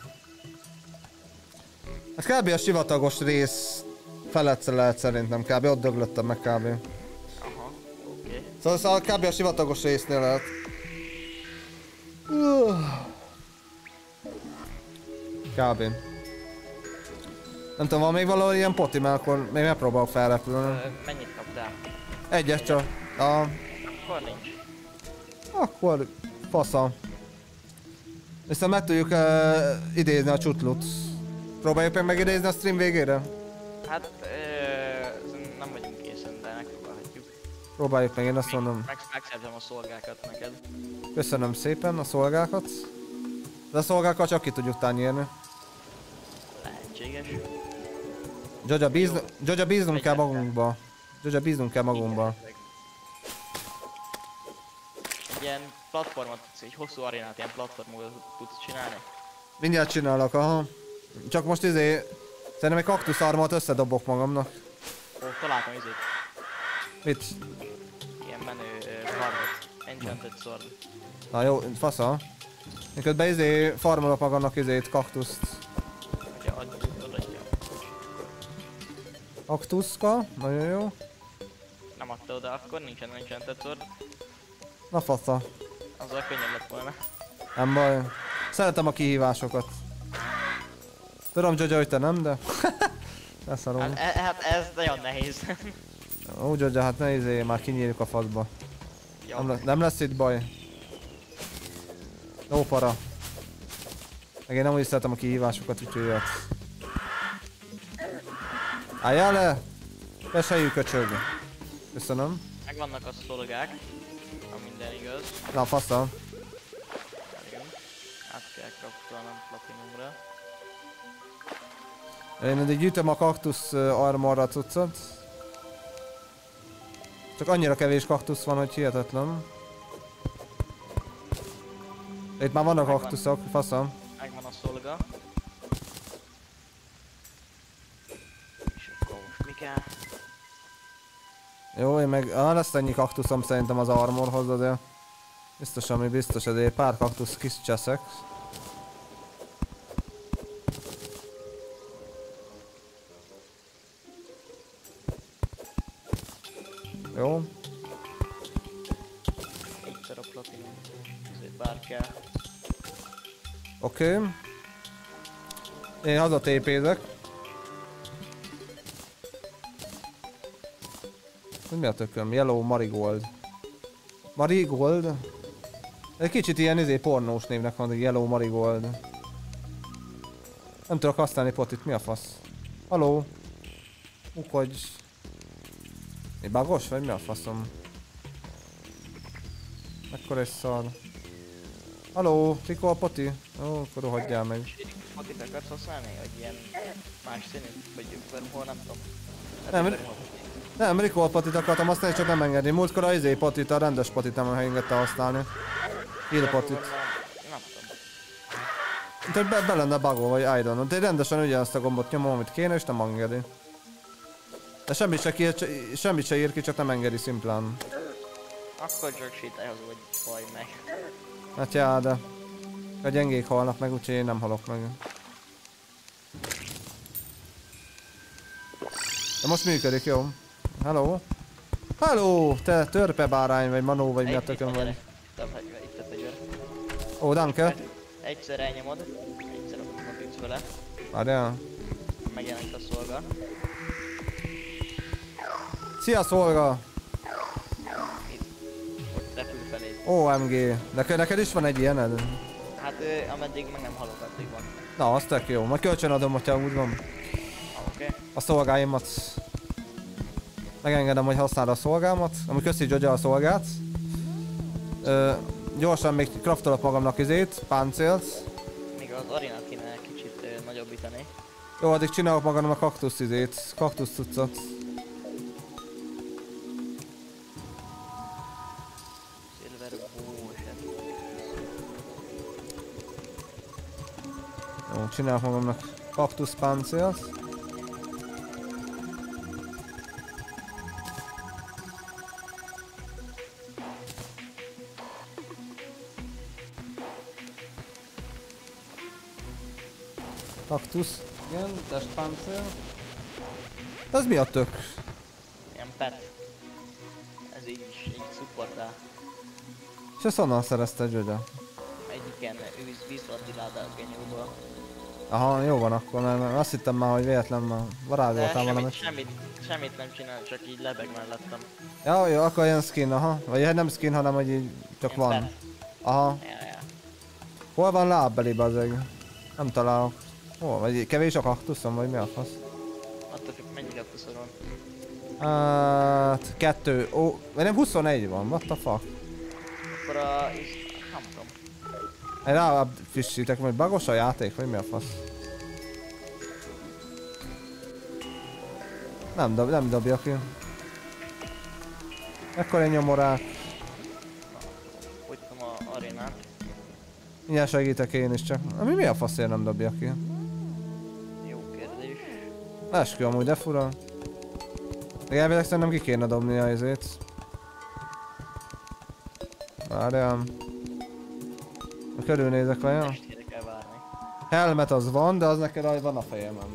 Ez kb. A sivatagos rész felett lehet szerintem, kb. Ott döglöttem meg kb. Aha, oké. Szóval kb. A sivatagos résznél lehet. Kb. Nem tudom, van még valahol ilyen poti, mert akkor még megpróbálok felrepülni. Mennyit kaptál? Egyet csak. Akkor nincs. Akkor fasza. Viszont meg tudjuk idézni a csutlut. Próbáljuk meg megidézni a stream végére? Hát nem vagyunk készen, de megpróbálhatjuk. Próbáljuk meg, én azt mondom. Megszerzem a szolgákat neked. Köszönöm szépen a szolgákat. De a szolgákat csak ki tudjuk tányérni. Lehetséges. Gyogya, bíznunk kell magunkba. Gyogya, bíznunk kell magunkba. Egy ilyen platformot, egy hosszú arénát, ilyen platformot tudsz csinálni? Mindjárt csinálok, aha. Csak most szerintem egy kaktuszarmat összedobok magamnak. Ó, találtam izét. Mit? Ilyen menő bardot. Enchanted sword. Na jó, fasza. Miközben farmolok magamnak kaktuszt. Hogyha adja. Kaktuszka, nagyon jó. Nem adta oda, akkor nincsen enchanted sword. Na fasza. Azzal könnyebb lett volna. Nem baj. Szeretem a kihívásokat. Tudom, Gyogya, hogy te nem, de... Leszarom. Hát ez nagyon nehéz. Ó, Gyogya, hát ne már kinyírjuk a fadba. Nem lesz itt baj. Jó para. Meg én nem úgy szeretem a kihívásokat, úgyhogy jöhetsz. Álljál le! Pesejű köcsög. Köszönöm. Meg vannak a szolgák, ha minden igaz. Na, fasza. Igen. Át kell kraftolnom platinumra. Én eddig gyűjtöm a kaktusz armorra cuccot. Csak annyira kevés kaktusz van, hogy hihetetlen. Itt már vannak kaktuszok, faszom. Megvan a szolga. És Jó, én meg... lesz ennyi kaktuszom szerintem az armorhoz, azért... Biztos, ami biztos, azért pár kaktusz kis cseszek. Jó. Egyszer a platinum. Ezért bár kell. Oké. Én haza tépézek. Mi a tököm? Yellow Marigold. Marigold? Egy kicsit ilyen pornós névnek van, hogy Yellow Marigold. Nem tudok használni potit, mi a fasz? Haló? Ukodj. Mi bagos vagy mi a faszom? Mekkora egy szar. Haló, Rikó a poti? Ó, akkor rohadjál meg. Potit akarsz használni? Vagy ilyen más színű? Vagy hol nem tudom. Nem, Rikó a potit akartam használni, csak nem engedni. Múltkor a potit, a rendes potit nem engedte használni. Heal potit. Nem tudom. Be lenne bugol, vagy I don't know. De rendesen ugyanazt a gombot nyomom, amit kéne, és nem engedi. De semmit se ír ki, csak nem engedi szimplán. Akkor csak sétálj haza, vagy faj meg. Hát já, de... A gyengék halnak meg, úgyhogy én nem halok meg. De most működik, jó? Hello? Hello! Te törpe bárány vagy manó vagy mi a tökön vagy? Itt a fegyver. Ó, danke! Egyszer elnyomod, egyszer akkor ütsz vele. Várjál. Megjelent a szolga. Szia szolga! Ott repül feléd. OMG. Neked is van egy ilyened? Hát ameddig meg nem halok, addig van. Na, az tök jó. Majd kölcsön adom, hogyha úgy van. Oké. A szolgáimat. Megengedem, hogy használd a szolgámat. Ami köszi Joja a szolgát. Gyorsan még craftolok magamnak páncélt. Még az arénát kéne kicsit nagyobbítani. Jó, addig csinálok magamnak a kaktusz cuccot. Silver bullshit. Jó, csinálok magamnak kaktusz páncélt. Kaktusz. Igen, testpáncél. Ez mi a tök? Ilyen pet. Ez így szupportál. És ezt honnan szerezte Joja? Egyik ilyen vízalatti ládát genyóból. Aha, jó van akkor, mert azt hittem már, hogy véletlen már varázsoltál valamit. Semmit nem csinál, csak így lebeg mellettem. Ja, jó, akkor ilyen skin, aha. Vagy nem skin, hanem hogy így csak Ilyen van. pet. Aha. Ja. Hol van lábbeli bazeg? Nem találok. Hol? Vagy kevés a kaktuszom, vagy mi a fasz? Attól függ, mennyi kaktuszod van. Hát... 2... Ó... Vagy nem 21 van, what the fuck? Akkor nem tudom. Egy rá frissítek, hogy bagos a játék, vagy mi a fasz? Nem dobja ki. Ekkor egy nyomorák. Fogytam a arénát. Mindjárt segítek én is csak. Ami mi a faszért nem dobja ki? Jó kérdés. Eskü amúgy, de fura. Meg elvileg szerintem ki kéne dobni a izét. Várjál. Körülnézek vajon? Estére kell várni. Helmet az van, de az neked van a fejemen.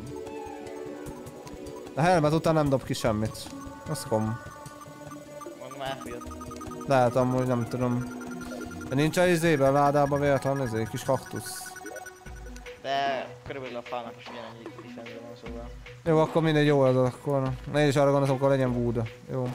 A helmet után nem dob ki semmit. Az kom. Mondom, elfogyott. Lehet amúgy, nem tudom. De nincs a izébe, a ládába véletlen kis kaktusz. De körülbelül a fának is ugyanannyi defense van, szóval. Jó, akkor mindegy, jó az akkor. Én is arra gondolom, akkor legyen Buda. Jó.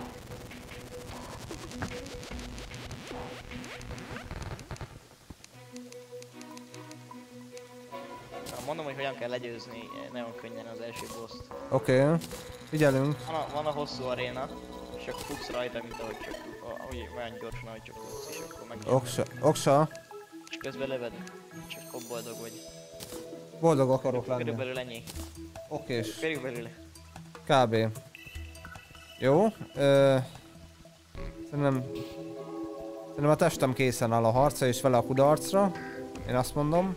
Mondom, hogy hogyan kell legyőzni nagyon könnyen az első boss-t. Oké. Figyelünk. Van a hosszú aréna, és akkor futsz rajta, mint ahogy csak olyan gyorsan, ahogy csak tudsz, és akkor meg... Oksa. És közben löved, és akkor boldog vagy. Boldog akarok lenni. Körülbelül ennyi. Okés. Körülbelül. Kb. Jó. Szerintem a testem készen áll a harca és vele a kudarcra. Én azt mondom.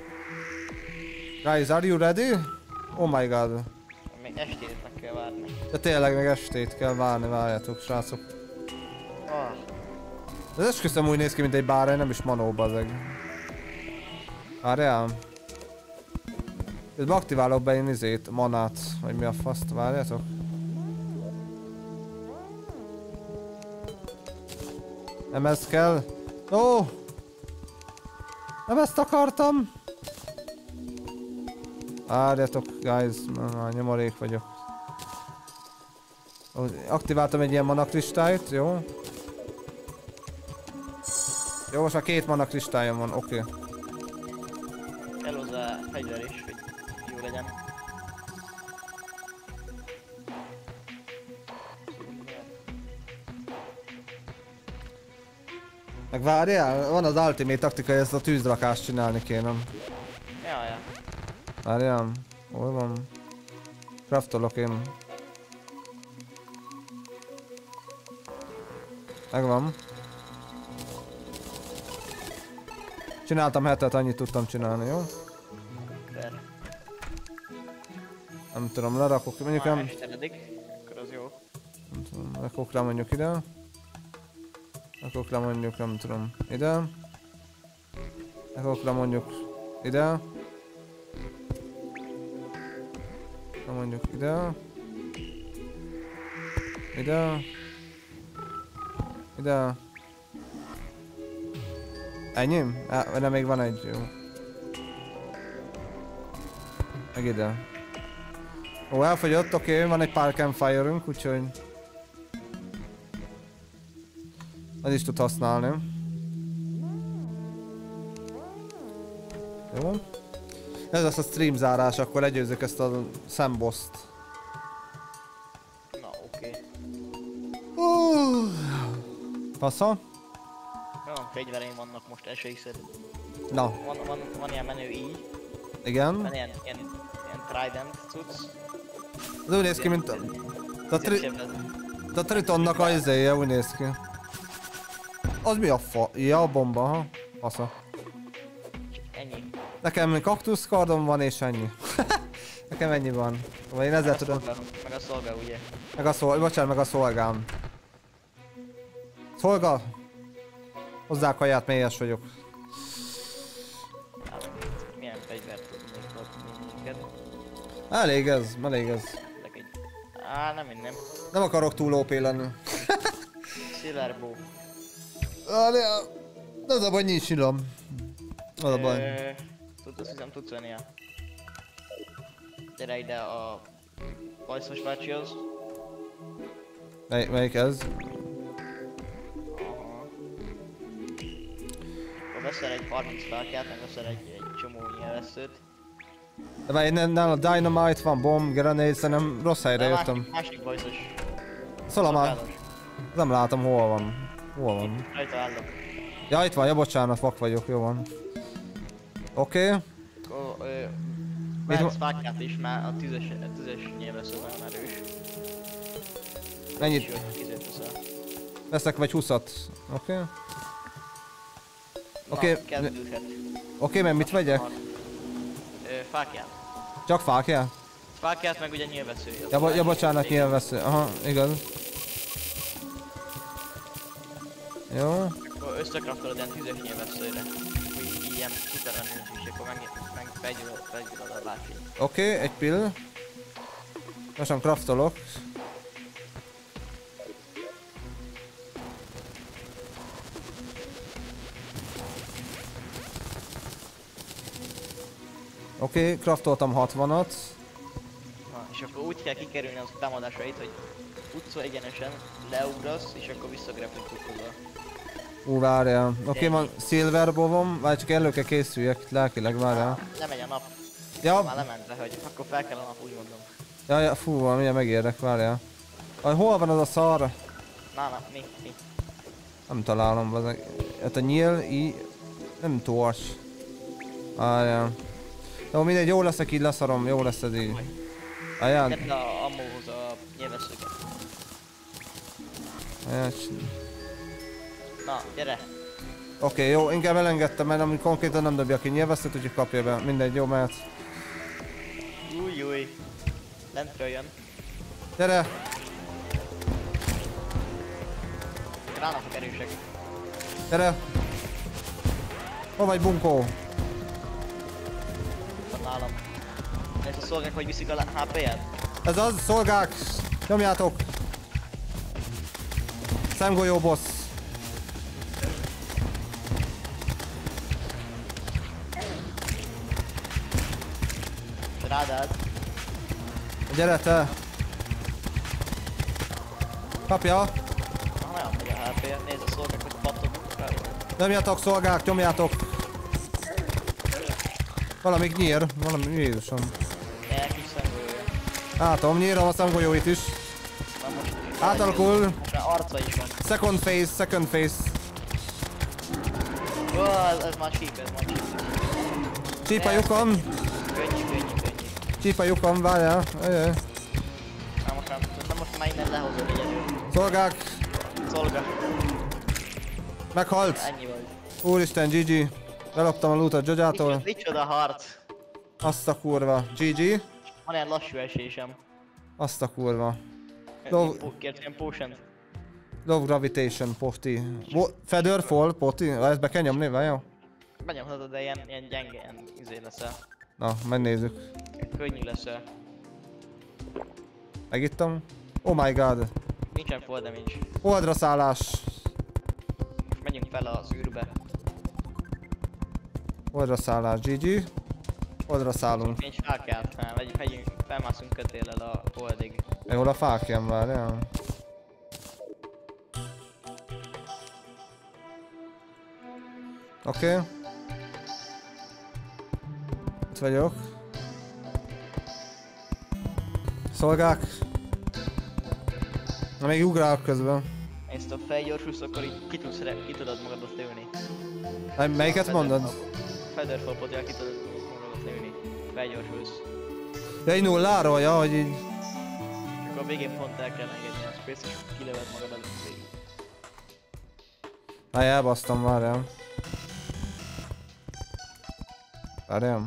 Guys, are you ready? Oh my god. Még estét meg kell várni. De tényleg meg estét kell várni, várjátok, srácok. Ah, Ez esküszöm úgy néz ki, mint egy bárány, nem is manó, bazeg. Várjál. Közben aktiválok be én izét, manát, vagy mi a faszt, várjátok. Nem ez kell. Ó! Nem ezt akartam! Várjátok, guys, már nyomorék vagyok. Aktiváltam egy ilyen mana kristályt, jó? Jó, most már 2 mana kristályom van, oké. kell hozzá fegyver is, hogy jó legyen. Meg várjál, van az ultimate taktika, ezt a tűzrakást csinálni kéne. Ja. Várjál, hol van? Craftolok én. Megvan. Csináltam 7-et, annyit tudtam csinálni, jó? Fair. Nem tudom, lerakok, mondjuk Már nem... esteredik, akkor az jó. Nem tudom, rakok le mondjuk ide. Rakok le mondjuk, nem tudom, ide. Rakok le mondjuk ide. Mondjuk ide. Ide. Ide. Ennyi? Nem, még van egy, jó. Meg ide. Ó, elfogyott, oké, van egy pár campfire-ünk, úgyhogy... Az is tud használni. Jó. Ez lesz a stream zárás, akkor legyőzzük ezt a Sam-boss-t. Na, oké. Fasza? Olyan fegyvereim vannak most esély szerint. Na, Van ilyen menő így. igen. Van ilyen trident cucc. Ez úgy néz ki, mint a Tritonnak a izéje, úgy néz ki. Az mi a fa? Ja, a bomba, ha? Fasza. Ennyi. Nekem kaktuszkardom van és ennyi. Nekem ennyi van. Vagy én ezzel tudom. Meg a szolga, ugye? Bocsánat, meg a szolgám. Szolga! Hozzá kaját, mélyes vagyok. Milyen fegyvert tudnék kapni minket? Elég ez, elég ez. Nem minden. Nem akarok túl OP lenni. Silver bow. Az a baj, nincs nyilom. Az a baj. Azt hiszem tudsz venni a... Gyere ide a... bajszos bácsihoz. Melyik ez? Aha. Akkor veszel egy 30 fákját, meg veszel egy csomó nyilvesszőt. De már nála a dynamite van, bomb, grenade, szerintem rossz helyre jöttem. Másik bajszos. Szóval már... Nem látom hol van. Hol van? Rajta állok. Ja, itt van, ja bocsánat, vak vagyok, jó van. Oké. Akkor vehetsz fákját is, már a tüzes nyilvessző nagyon erős. Mennyit? Veszek vagy 20-at. Oké. Oké, mert mit vegyek? Fákját. Csak fákját? Fákját meg ugye nyilvessző. Ja, bocsánat, nyilvessző. Aha, igaz. Jó. Akkor összekraftolod ilyen tüzes nyilvesszőre. Úgy ilyen szuperben nincs is, akkor meg felgyullad a látszik. Oké, egy pill. Lassan craftolok. Oké, craftoltam 60-at. Na, és akkor úgy kell kikerülni az támadásait, hogy utca egyenesen leugrasz, és akkor visszagrepülsz hozzá. Várjál. Oké, van silver bovom, vagy csak elő kell készüljek, lelkileg, várjál. Lemegy a nap. Ja. Már lement le, hogy akkor fel kell a nap, úgy mondom. Ja, fú, milyen megérek, várjál. Hol van az a szar? Na, mi? Nem találom, bazeg. Hát a nyíl, nem tors. Várjál. Jó, mindegy, jó leszek így, leszarom, jó lesz ez így. Aján. Tedd a ammóhoz a nyilvesszőket. Na, gyere! Oké, jó, inkább elengedtem, mert ami konkrétan nem dobja ki nyilvesszőt, úgyhogy kapja be. Mindegy, jó, mehet. Új. Lentről jön. Gyere! Rának erősek. Gyere! Hol vagy, bunkó? Van nálam. És a szolgák hogy viszik a HP-ját? Ez az, szolgák! Nyomjátok! Szemgolyó boss! Rád állt. Gyere te! Kapja! Nagyon megy a HP-je. Nézd a szolgák, hogy pattognak rá. Nyomjátok, szolgák, nyomjátok! Valami nyír, valami Jézusom. Kis szemgolyója. Látom, nyírom a szemgolyóit is. Na most... Átalakul. Most már arca is van. Second phase, second phase. Ó, ez már síp, ez már síp. Csíp a lyukom, Könnyű. csíp a lyukom, várjál. Ajaj. Na most már innen lehozod egyedül. Szolgák, Szolga. meghalt. Ennyi volt. Úristen, GG. Beloptam a lootot Jojo-tól. Micsoda harc. Azt a kurva. GG. Van ilyen lassú esésem. Azt a kurva. Kért ilyen potion. Low gravitation, poti. Feather fall, poti. Ezt be kell nyomni, várjál. Benyomhatod, de ilyen gyenge, ilyen izé leszel. Na, megnézzük. Könnyű leszel. Megittam. Oh my god. Nincsen fall damage. Holdra szállás. Most megyünk fel az űrbe. Holdra szállás, GG. Holdra szállunk. Nincs fákját, megyünk, felmászunk kötéllel a holdig. Hol a fákján, várjál. Oké. Itt vagyok. Szolgák. Na még ugrálok közben. Ezt a felgyorsulsz, akkor így ki tudod magadat lőni. Melyiket mondod? Featherfall potjál ki tudod magadat lőni. Felgyorsulsz. Ja, így nulláról, ja, hogy így... Csak a végén pont el kell engedni a space és kilöved magad előtt végig. Elbasztam, várjál. Várjál.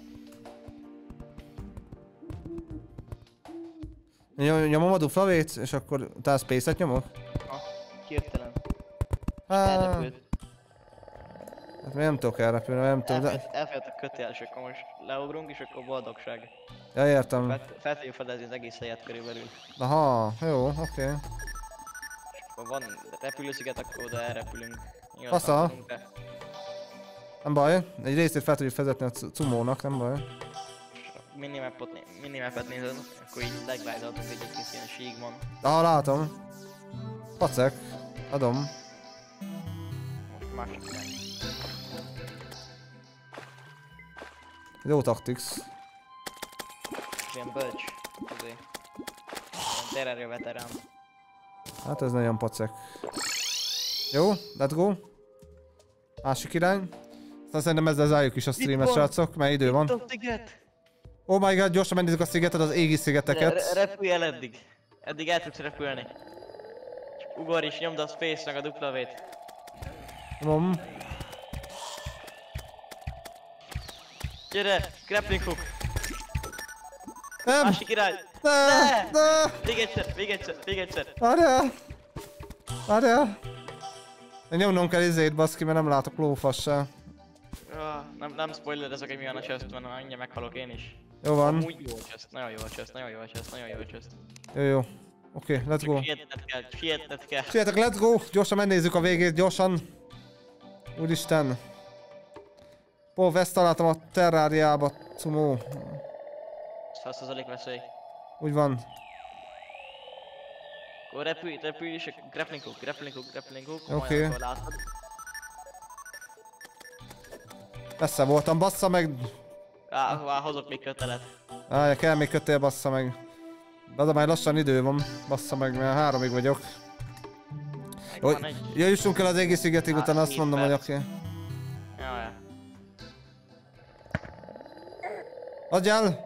Nyomom a duplavét, és akkor utána space-et nyomok? Hirtelen. Hát Elrepült. nem tudok elrepülni, nem tudom, de... Elfejött a kötél, és akkor most leugrunk, és akkor boldogság. Ja, értem. Fel tudjuk fedezni az egész helyet körülbelül. Aha, jó, oké. Ha van repülősziget, akkor oda elrepülünk. Fasza. Nem baj, egy részét fel tudjuk vezetni a cumónak, nem baj. Minimapet nézed, akkor így legvájdaltunk egy kis ilyen síkban. Aha, látom. Pacek. Adom. Most másik irány. Jó taktix. Ilyen bölcs. Azért. Ilyen Terraria veterán. Hát ez nagyon pacek. Jó, let's go. Másik irány. Aztán szerintem ezzel zárjuk is a streamet, srácok, mert idő van. Itt a sziget! Oh my god, gyorsan megnézzük a szigetet, az égi szigeteket. Repülj el eddig. Eddig el tudsz repülni. Csak ugorj és nyomd a space meg a duplavét. Nyomom. Gyere! Grappling hook! Nem! Másik irány! Ne! Még egyszer! Várjál! Várjál! Nyomnom kell izét, baszki, mert nem látok lófassá. Nem spoilerezek, hogy milyen a chest, mert annyi meghalok én is. Jó van. Amúgy jó a chest, nagyon jó a chest, nagyon jó a chest, nagyon jó a chest. Jó. Oké, let's go. Sietned kell. Sietek, let's go! Gyorsan megnézzük a végét, gyorsan. Úristen. Paul West találtam a Terrariába, cumó. 100% veszély. Úgy van. Akkor repülj és grappling hook, Oké. majd akkor látod. Messze voltam, bassza meg! Hozok még kötelet. Kell még kötél, bassza meg. De már lassan idő van, bassza meg, mert 3-ig vagyok. Ja, jussunk el az egész szigetig, utána azt mondom, hogy oké. Jaj. Adjál!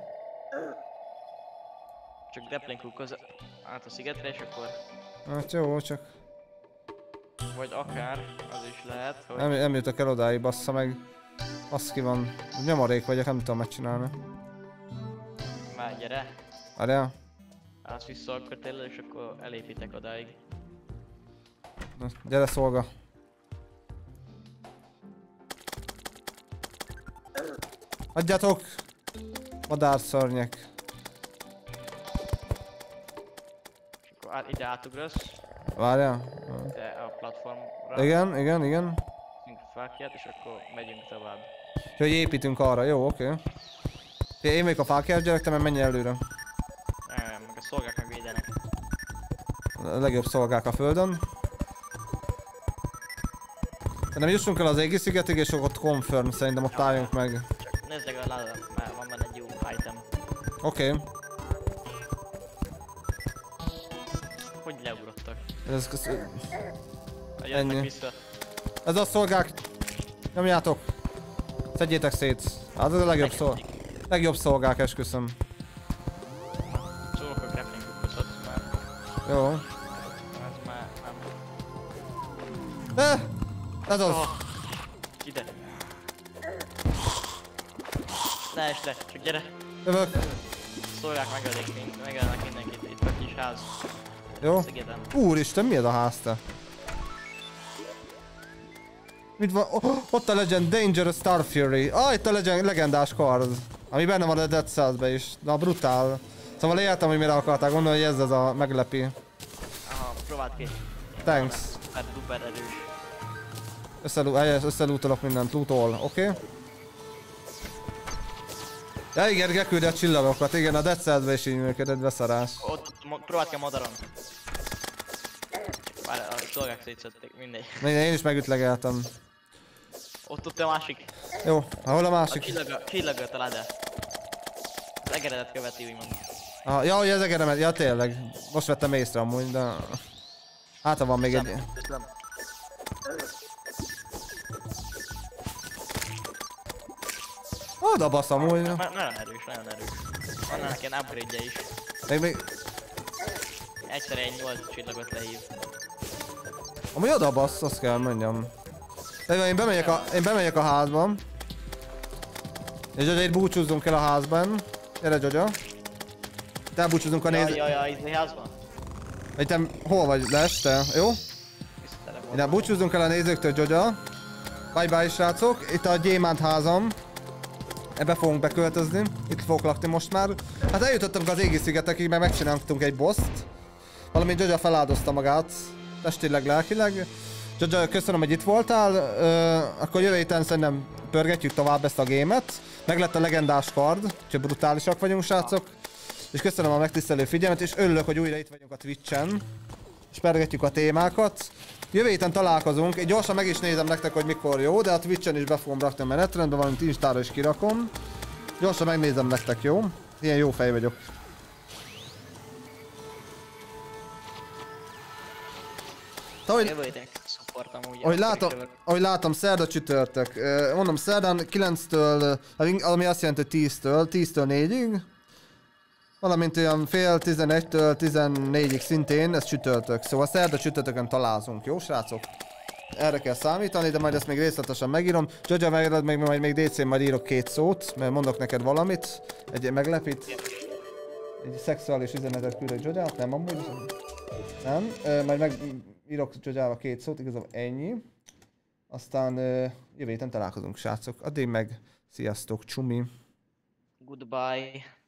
Csak grappling hook át a szigetre, és akkor... Hát jó, csak... Vagy akár, az is lehet, hogy... Nem jutok el odáig, bassza meg. Az ki van. Nyomorék vagyok, nem tudom megcsinálni. Már gyere. Várjál. Állsz vissza a kötéllel és akkor elépítek odáig. Na, gyere szolga. Adjatok! Madárszörnyek. És akkor ide átugrasz. Várjál. De a platformra. Igen, igen, igen. Szünk fákját és akkor megyünk tovább. Úgyhogy építünk arra, jó, oké. Én vagyok a fákjás gyerek, te meg menj előre. Nem, meg a szolgák meg védenek. A legjobb szolgák a földön. De nem jussunk el az égi szigetig, és ott confirm, szerintem ott álljunk meg. Csak nézd meg a láda, mert van benne egy jó item. Oké. Hogy leugrottak? Ennyi. Jöttek vissza. Ez a szolgák. Nyomjátok. Szedjétek szét. Hát ez a legjobb szolgák, esküszöm. Szólok a grappling hookot, mert Jó. ez már nem. Ez az. Oh, ide. Ne esd le, csak gyere. Jövök. Szolgák megölnek mindenkit, itt a kis ház. Jó. Szigeten. Úristen, mi ez a ház te? Mit van? Oh, ott a Legend Dangerous Star Fury. Ah, itt a legendás kard. Ami benne van a Dead Cells-be is. Na, brutál. Szóval értem, hogy mire akarták gondolni, hogy ez a meglepi. Aha, próbáld ki. Thanks. Mert duper erős. Összelútolok mindent, lootol, oké? Ja igen, geküldi a csillagokat, igen, a Dead Cells-be is így működött, beszarás. Ott próbáld ki a madaron. Várj, a szolgák szétszedték, mindegy. Én is megütlegeltem. Ott a másik. Jó, hol a A másik? csillagot találd el. Az egeredet követi, úgymond. Ah, ja, hogy ez egeremet, ja tényleg. Most vettem észre amúgy, de... Hát, ha van még egy... Köszönöm. Oda basz amúgy. Nagyon erős, nagyon erős. Van ennek ilyen upgrade-je is. Még... Egyszerre egy 8 csillagot lehív. Amúgy oda bassz, azt kell mondjam. De én bemegyek a házba. És Gyogya, itt búcsúzzunk el a házban. Gyere Gyogya. Te elbúcsúzzunk a nézők. Itt a házban? Vagy te hol vagy? Leste, jó? Visszatelefonálom. Ide búcsúzzunk el a nézőktől, Gyogya. Bye bye srácok, itt a gyémánt házam. Ebbe fogunk beköltözni, itt fogok lakni most már. Hát eljutottunk az égi szigetekig, mert megcsináltunk egy boszt. Valamint Gyogya feláldozta magát, testileg, lelkileg. Gyogya, köszönöm, hogy itt voltál. Akkor jövő héten szerintem pörgetjük tovább ezt a gémet. Meg lett a legendás kard, úgyhogy brutálisak vagyunk srácok. És köszönöm a megtisztelő figyelmet, és örülök, hogy újra itt vagyunk a Twitchen. És pörgetjük a témákat. Jövő héten találkozunk, én gyorsan meg is nézem nektek, hogy mikor jó, de a Twitchen is be fogom rakni a menetrendbe, valamint Instára is kirakom. Gyorsan megnézem nektek, jó? Ilyen jó fej vagyok. Jövő héten szupportom úgy. Ahogy látom, szerda csütörtök. Mondom, szerdán 9-től, ami azt jelenti, hogy 10-től 4-ig. Valamint olyan fél 11-től 14-ig szintén, ez csütörtök. Szóval szerda csütörtökön találkozunk, jó srácok? Erre kell számítani, de majd ezt még részletesen megírom. Gyogya, megírod még DC-n majd írok 2 szót, mert mondok neked valamit. Egy meglepít. Egy szexuális üzenetet küldök Gyogyát, nem amúgy? Nem. Majd megírok Gyogyával 2 szót, igazából ennyi. Aztán jövő héten találkozunk srácok. Addig meg sziasztok, csumi. Goodbye.